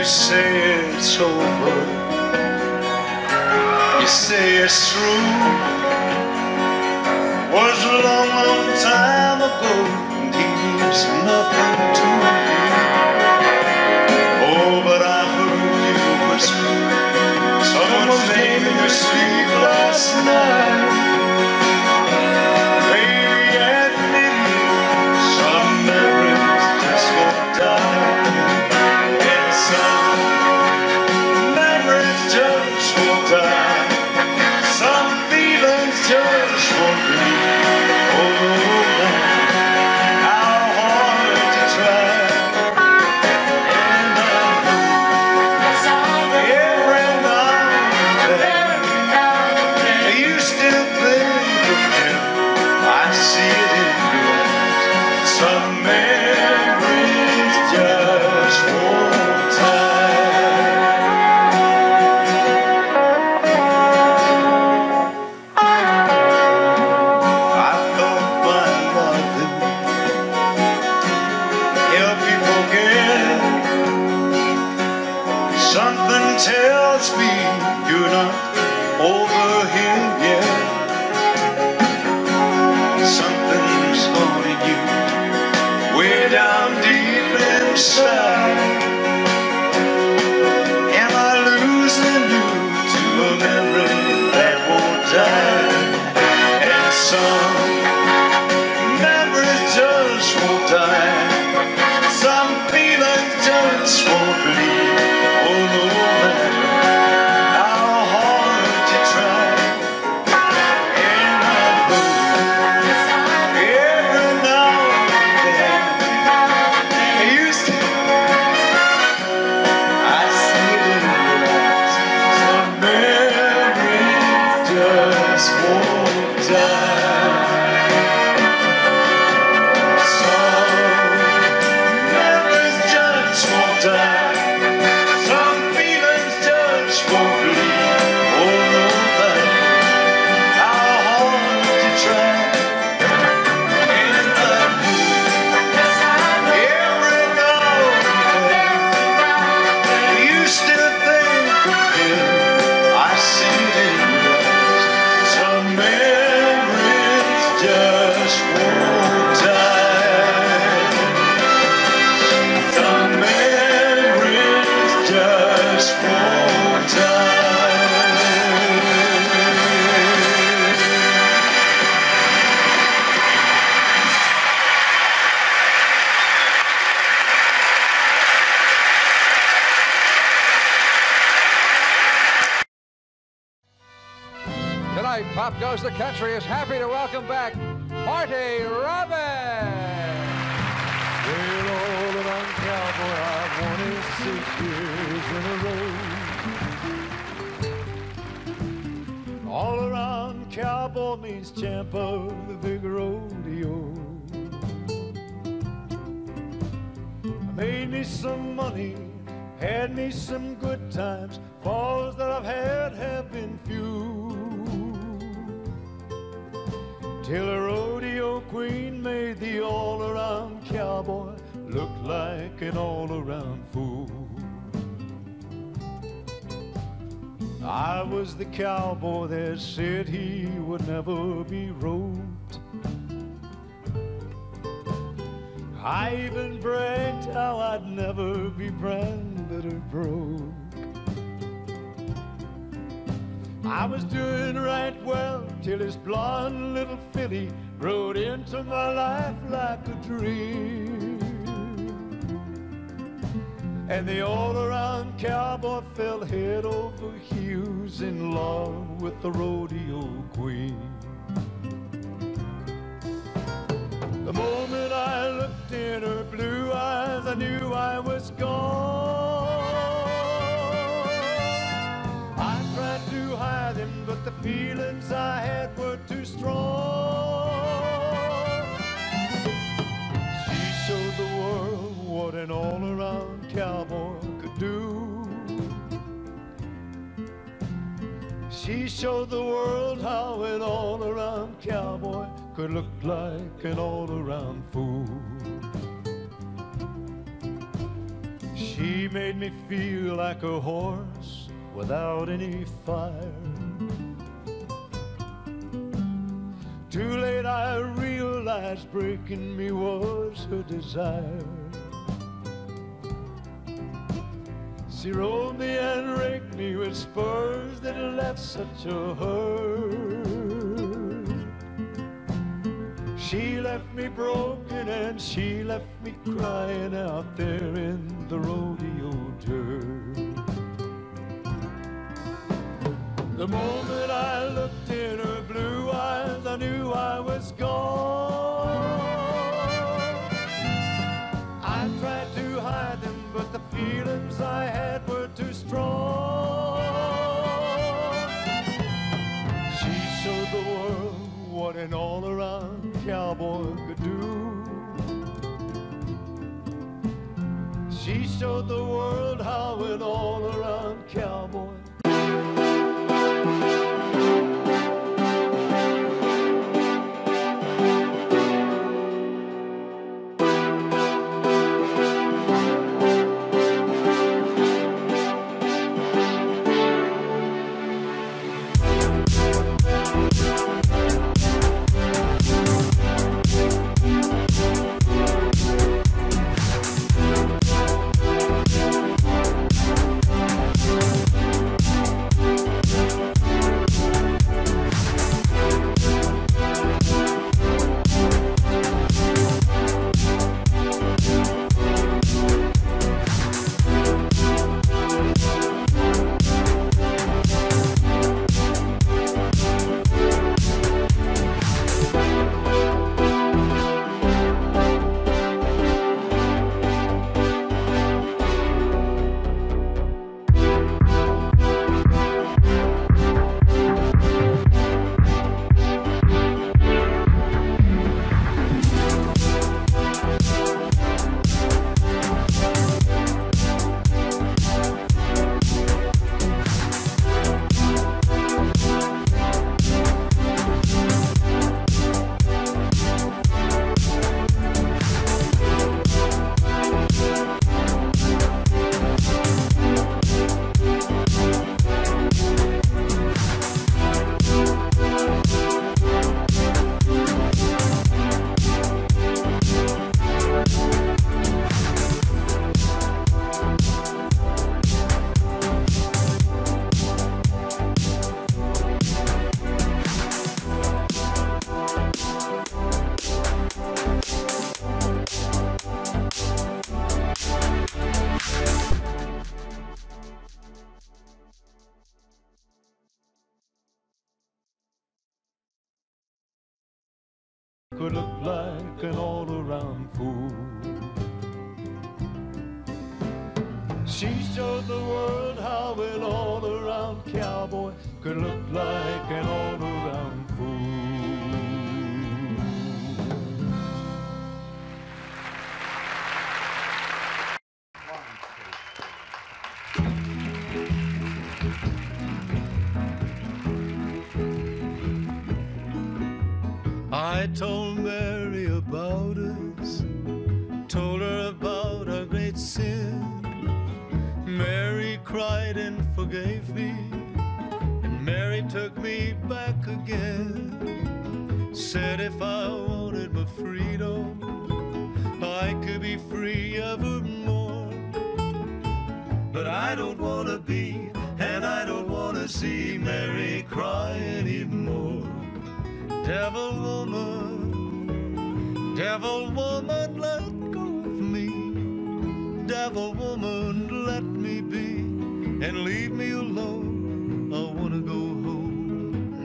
You say it's over, you say it's through. Was a long, long time ago, and he's nothing to me. Oh, but I heard you whisper someone's name in your sleep last night. Baby, admit it, some memories just won't die. And some memories just won't die. Some feelings just won't leave. Oh, how hard to try. And I know every now and then you still think of him. I see it in your eyes. Some memories just won't die. I thought my loving help you forget. Something tells me you're not over him yet. Something's haunting you way down deep inside. Am I losing you to a memory that won't die? And some memories just won't die. Some feelings just won't leave. Oh, no matter how hard you try. And I know every now and then you still, I see it in your eyes. Some memories just won't die. Some memories just won't die. Some feelings just won't leave. Oh, no matter how hard you try. And I know every now and then you still think of him. I see it in your eyes. Some memories just won't die. Some memories just won't die. Tonight, Pop Goes the Country is happy to welcome back Marty Robbins. Well, all around cowboy, I've won it six years in a row. All around cowboy means champ of the big rodeo. I made me some money, had me some good times. Falls that I've had have been few. Till a rodeo queen made the all-around cowboy look like an all-around fool. I was the cowboy that said he would never be roped. I even bragged how I'd never be branded or broke. I was doing right well till this blonde little filly rode into my life like a dream. And the all-around cowboy fell head over heels in love with the rodeo queen. The moment I looked in her blue eyes, I knew I was gone. I tried to hide them, but the feelings I had were too strong. She showed the world what an all-around cowboy could do. She showed the world how an all-around cowboy could look like an all-around fool. She She made me feel like a horse without any fire. Too late I realized breaking me was her desire. She rolled me and raked me with spurs that left such a hurt. She left me broken and she left me crying out there in the rodeo dirt. The moment I looked in her blue eyes, I knew I was gone. I tried to hide them, but the feelings I had were too strong. She showed the world what an all-around cowboy could do. She showed the world how an all-around cowboy. Could look like an all-around fool. She showed the world how an all-around cowboy could look like an all-around fool. I told Mary about us, told her about our great sin. Mary cried and forgave me, and Mary took me back again. Said if I wanted my freedom, I could be free evermore. But I don't want to be, and I don't want to see Mary cry anymore. Devil woman, devil woman, let go of me. Devil woman, let me be, and leave me alone. I want to go home.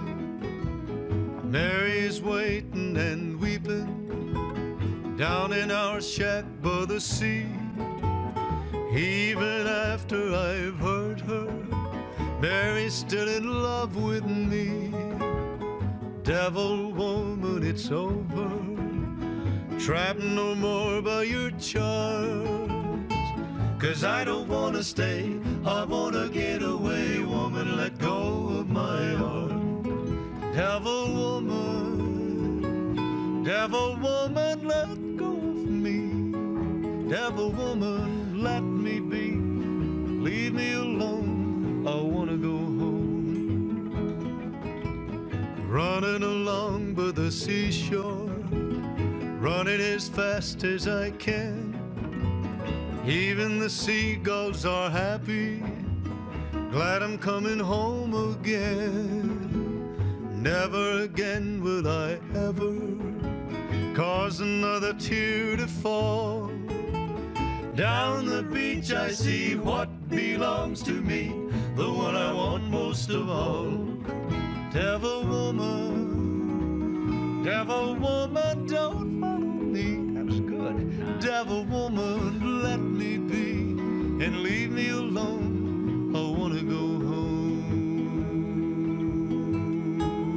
Mary's waiting and weeping down in our shack by the sea. Even after I've hurt her, Mary's still in love with me. Devil woman, it's over. Trapped no more by your charms. Cause I don't wanna stay, I wanna get away. Woman, let go of my arm. Devil woman, devil woman, let go of me. Devil woman, let me be. fast as I can. Even the seagulls are happy, glad I'm coming home again. Never again will I ever cause another tear to fall. Down the beach I see what belongs to me, the one I want most of all. Devil woman, devil woman, don't follow me. That was good. Devil woman, let me be and leave me alone. I wanna go home.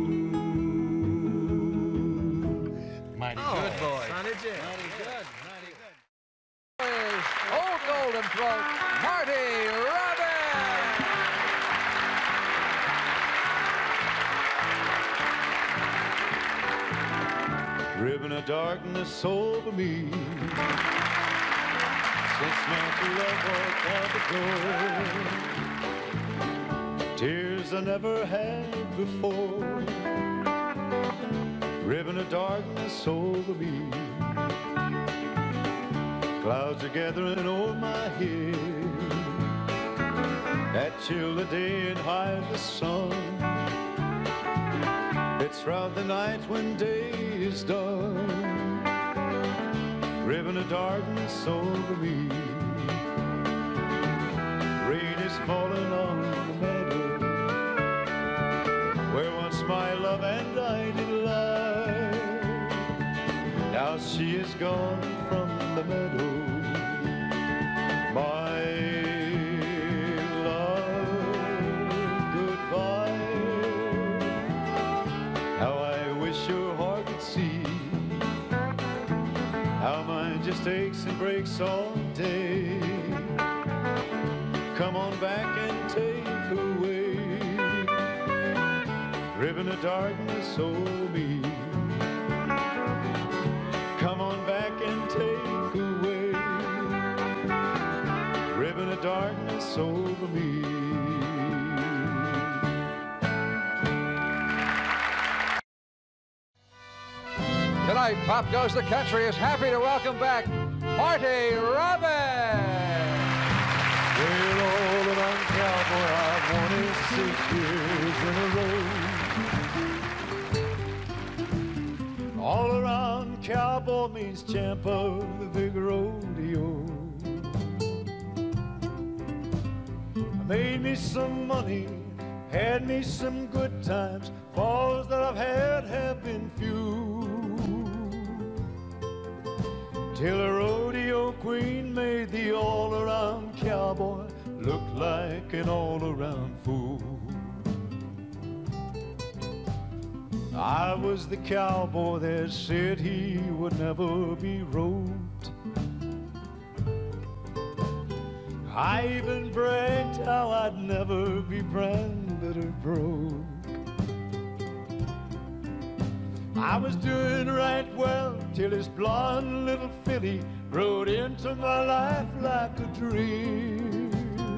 Mighty Oh, good, boy. Sonny Jim. Mighty good. Mighty good. Is Old Golden Throat, Marty Robbins. Ribbon of darkness over me since my true love walked out the door. Tears I never had before. Ribbon of darkness over me. Clouds are gathering over my head that chill the day and hide the sun. It's shroud the night when day is done. Ribbon of darkness over me. Rain is falling on the meadow where once my love and I did lie. Now she is gone from the meadow. My love, goodbye. How I wish your heart could see how mine just aches and breaks all day. Come on back and take away ribbon of darkness over me. Come on back and take away ribbon of darkness over me. Tonight, Pop Goes the Country is happy to welcome back Marty Robbins. Well, all around cowboy, I've won it six years in a row. All around cowboy means champ of the big rodeo. I made me some money, had me some good times. Falls that I've had have been few. Till a rodeo queen made the all-around cowboy look like an all-around fool. I was the cowboy that said he would never be roped. I even bragged how I'd never be branded or broke. I was doing right well till this blonde little filly rode into my life like a dream.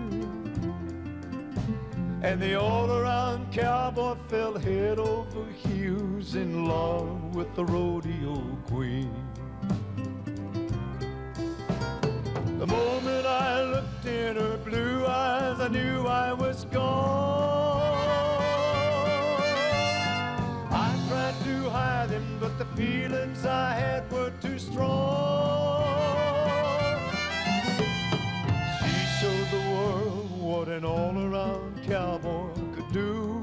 And the all-around cowboy fell head over heels in love with the rodeo queen. The moment I looked in her blue eyes, I knew I was gone. I tried to hide them, but the feelings I had were too strong. She showed the world what an all-around cowboy could do.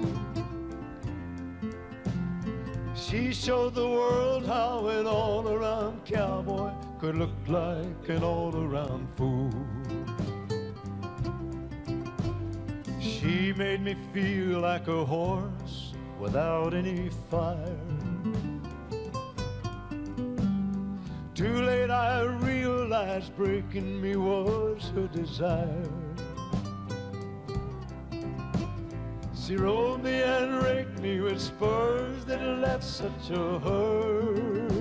She showed the world how an all-around cowboy could look like an all-around fool. She made me feel like a horse without any fire. Too late I realized breaking me was her desire. She rode me and raked me with spurs that left such a hurt.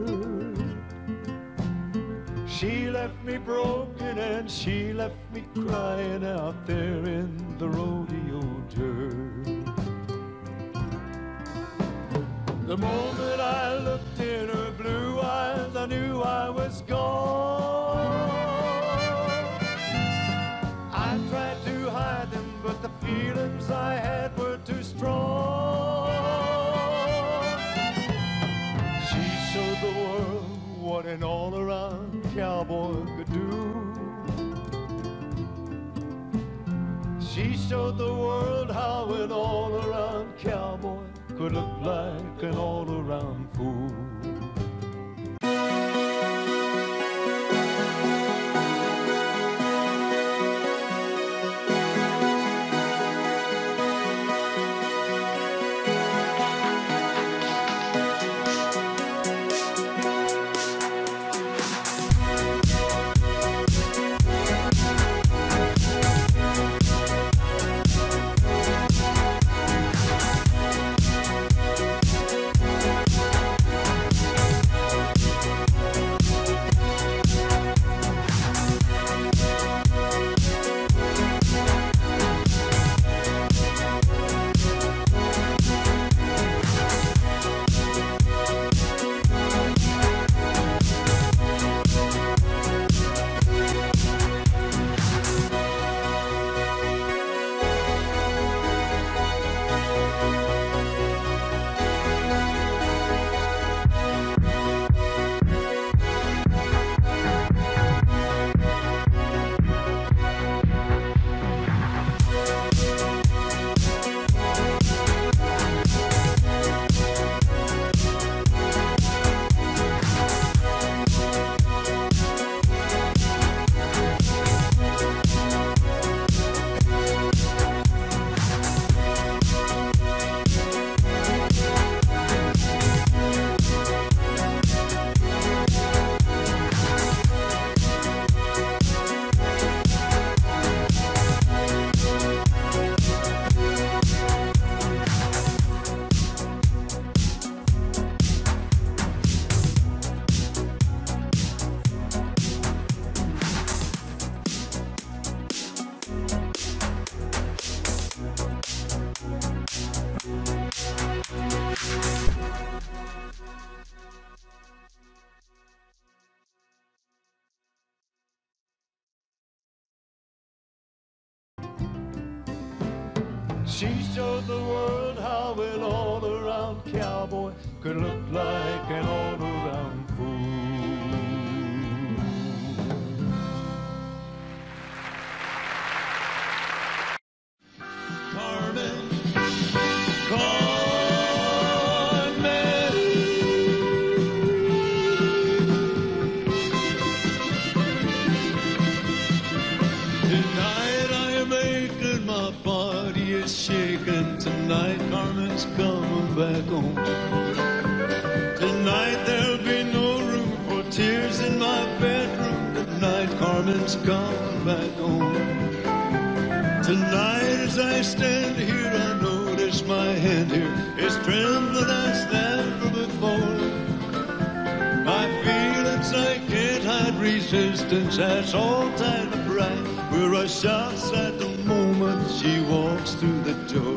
She left me broken and she left me crying out there in the rodeo dirt. The moment I looked in her blue eyes, I I knew I was gone. I tried to hide them, but the feelings I had were too strong. She showed the world what an all-around cowboy could do. She showed the world how an all-around cowboy could look like an all-around fool. She showed the world how an all-around cowboy could look like an all-around fool. Carmen, Carmen, tonight I am aching, my body is shaking. Tonight Carmen's coming back home. Tonight there'll be no room for tears in my bedroom. Tonight Carmen's coming back home. Tonight as I stand here, I notice my hand here is trembling as never before. My feelings, I can't hide resistance, that's all time of pride. We rush outside the moment she walks through the door.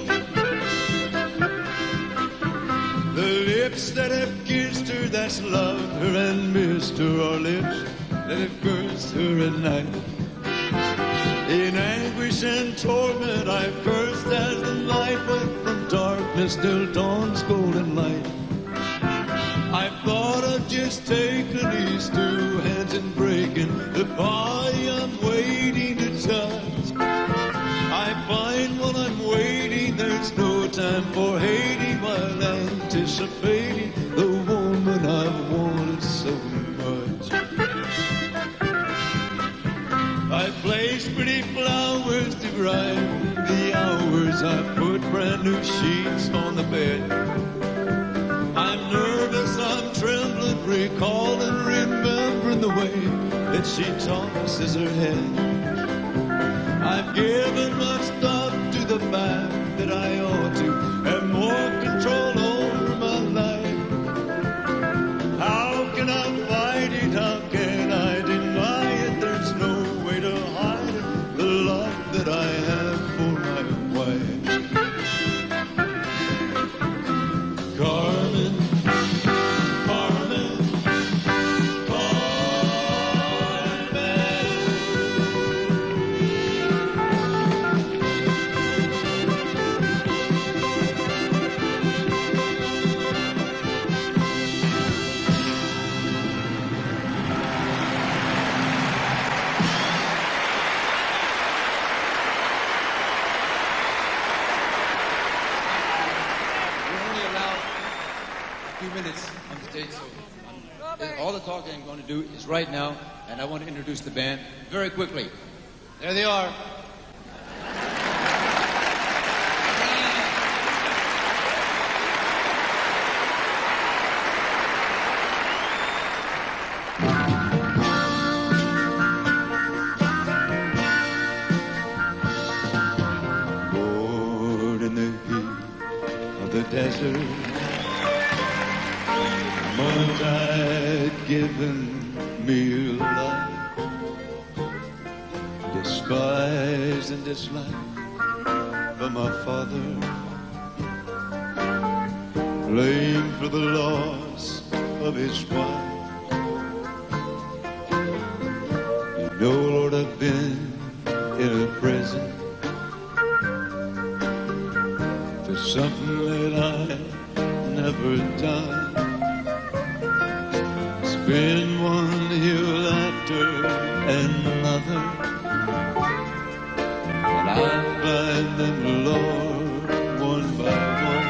The lips that have kissed her, that's loved her and missed her, are lips that have cursed her at night. In anguish and torment I cursed as the night went from darkness till dawn's golden light. I thought of just taking these two hands and breaking the body I'm waiting to touch. I find while I'm waiting there's no time for hating while anticipating the woman I've wanted so much. I place pretty flowers to brighten the hours. I put brand new sheets on the bed. I'm nervous, I'm trembling, recalling, remembering the way that she tosses her head. I've given much thought to the fact that I ought to have more control over my life. How can I fight it? How can I deny it? There's no way to hide it, the love that I have for my wife. Carmen, Carmen, minutes on the stage, so I'm, all the talking I'm going to do is right now, and I want to introduce the band very quickly. There they are. Born in the heat of the desert, mother had given me life, despised and disliked by my father, blamed for the loss of his wife. You know, Lord, I've been in a prison for something that I've never done. It's been one hill after another, and I find them, Lord, one by one.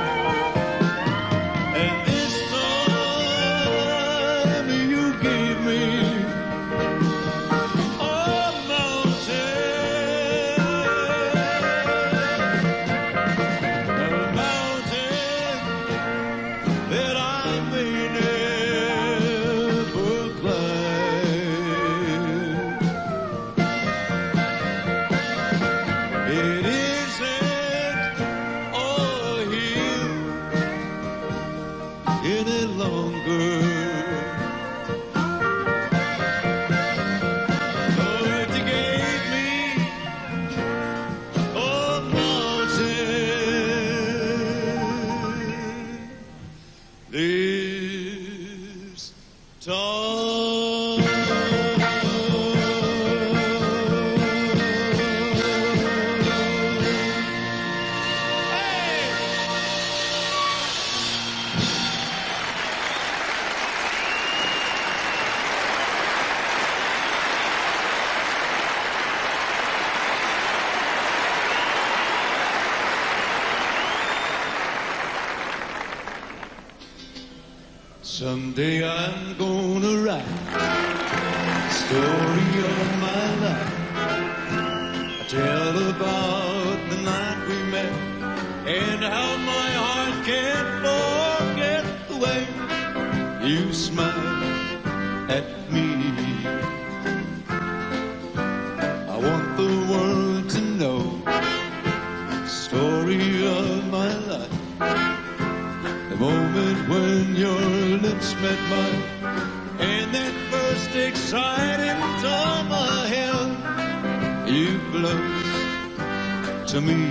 And this time you gave me a mountain, a mountain that I may never climb. It isn't a hill any longer. Lord, you gave me a mountain this time. Someday I'm gonna write the story of my life. I tell about the night we met and how my heart can't forget the way you smiled at me. I want the world to know the story of my life. The moment when your lips met mine, and that first exciting time I held you close to me.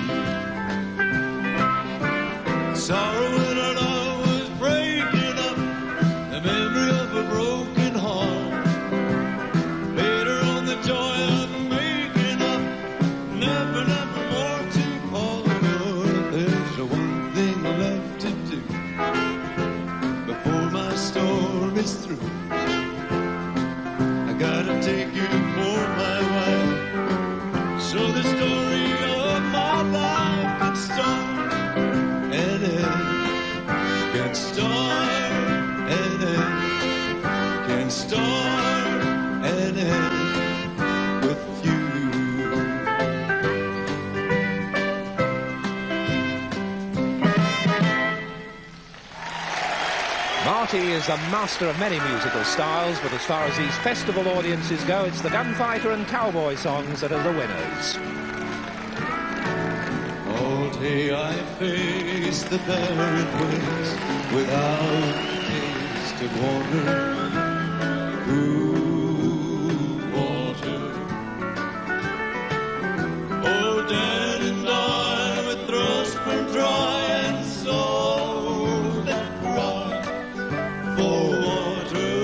Sorrow in our love was breaking up, the memory of a broken heart. Later on, the joy of making up, never, never more to part. There's one thing left to do before my story's through. I gotta take you for my wife, so the story of my life can start and end, can start and end, can start and end with you. Marty is a master of many musical styles, but as far as these festival audiences go, it's the gunfighter and cowboy songs that are the winners. All day I face the barren ways without taste of water, cool water. Oh, dead and dying with thirst for dry and soul that cry for water,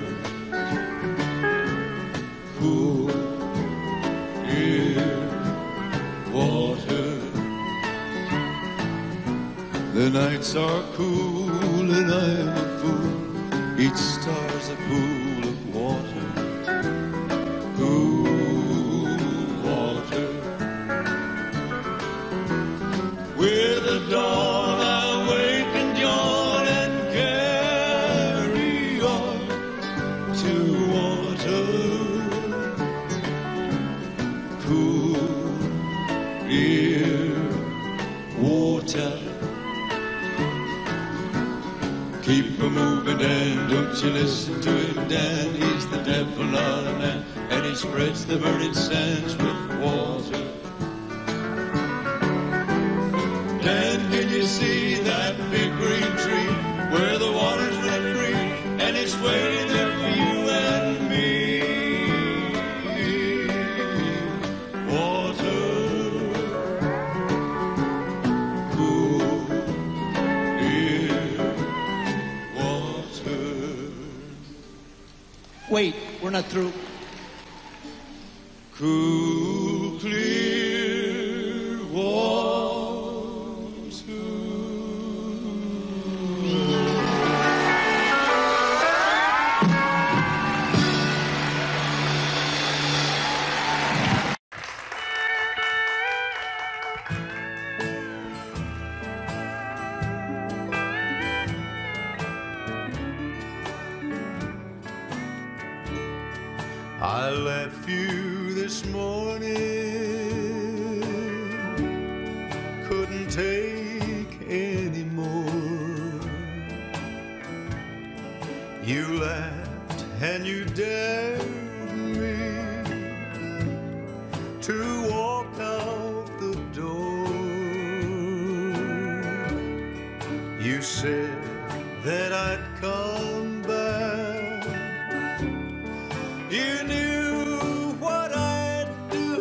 cool, clear water. The nights are cool and I'm a fool. Each star's a pool of water, cool water. With the dawn I wake and yawn and clear water. Keep a moving, Dan, don't you listen to him, Dan. He's the devil, not a man, and he spreads the burning sands with water. Dan, can you see that big green tree where the water's red green, and it's waiting there for you and me? Wait, we're not through. Cool, clear water. I left you this morning, couldn't take any more. You laughed and you dared me to walk out the door. You said that I'd come back. You knew what I'd do,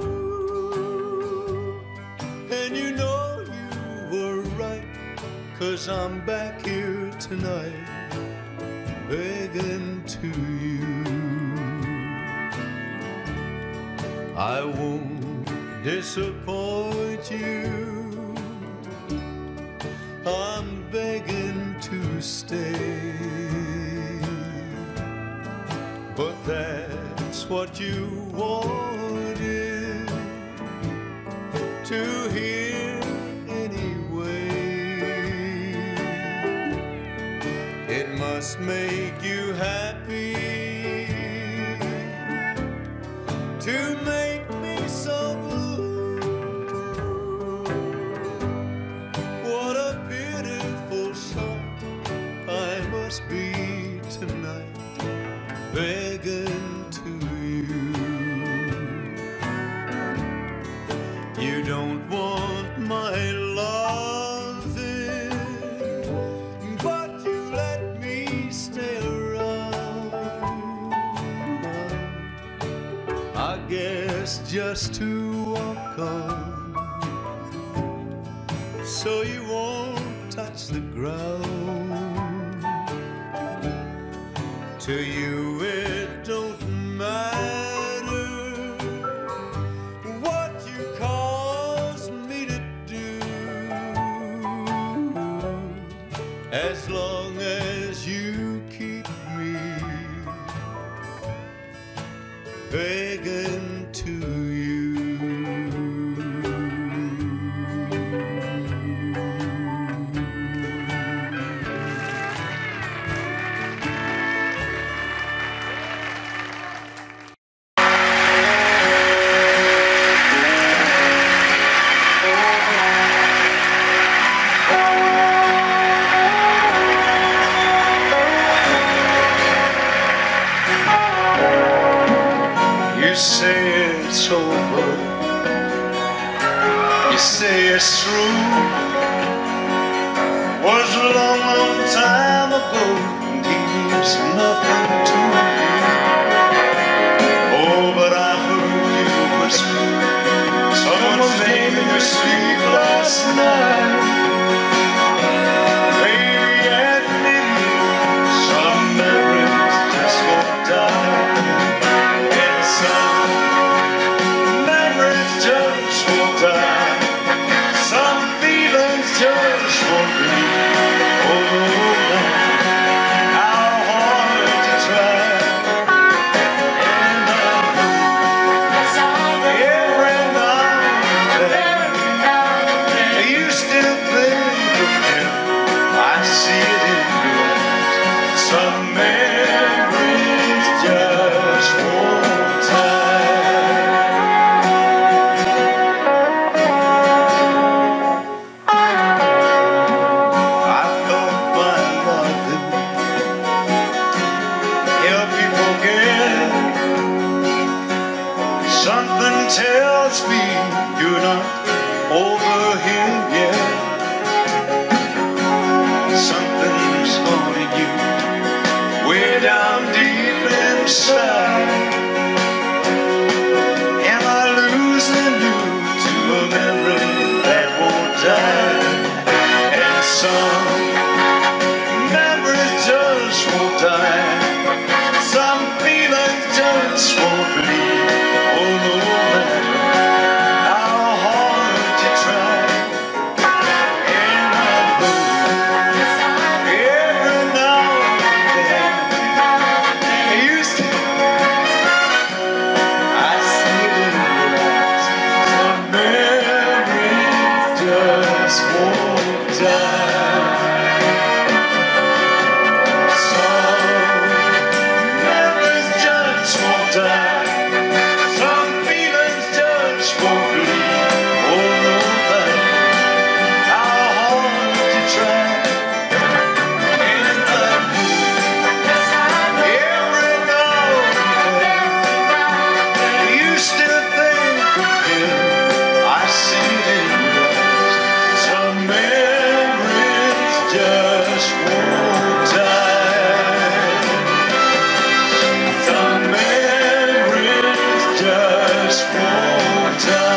and you know you were right, 'cause I'm back here tonight, begging to you. I won't disappoint you, I'm begging to stay. But that's what you wanted to hear anyway. It must make you happy to make me so blue. What a pitiful sight I must be tonight, begging to you. You don't want my loving, but you let me stay around. I guess just to walk on, so you won't touch the ground. To you it don't matter what you cause me to do, as long as you keep me begging to you. You say it's over, you say it's through. Was a long, long time ago, and means nothing to me. Oh, but I heard you whisper someone's name in your sleep last night. Baby, admit it, some memories just won't die. Some memories just won't die. Some feelings just won't leave. Oh, how hard to try. And I know every now and then you still think of him. I see it in your eyes. Some memories just won't die. Something tells me you're not over him yet. Something's haunting you way down deep inside. Am I losing you to a memory that won't die? And some memories just won't die. Some feelings just won't leave. Oh, no matter how hard you try. And I know every now and then I used to, I see it in your eyes. Some memories just won't die. Some memories just won't die. Some feelings just won't leave. Oh, no matter how hard you try. And I know every now and then you still think of him. I see it in your eyes. Some memories just won't die. Some memories just won't die.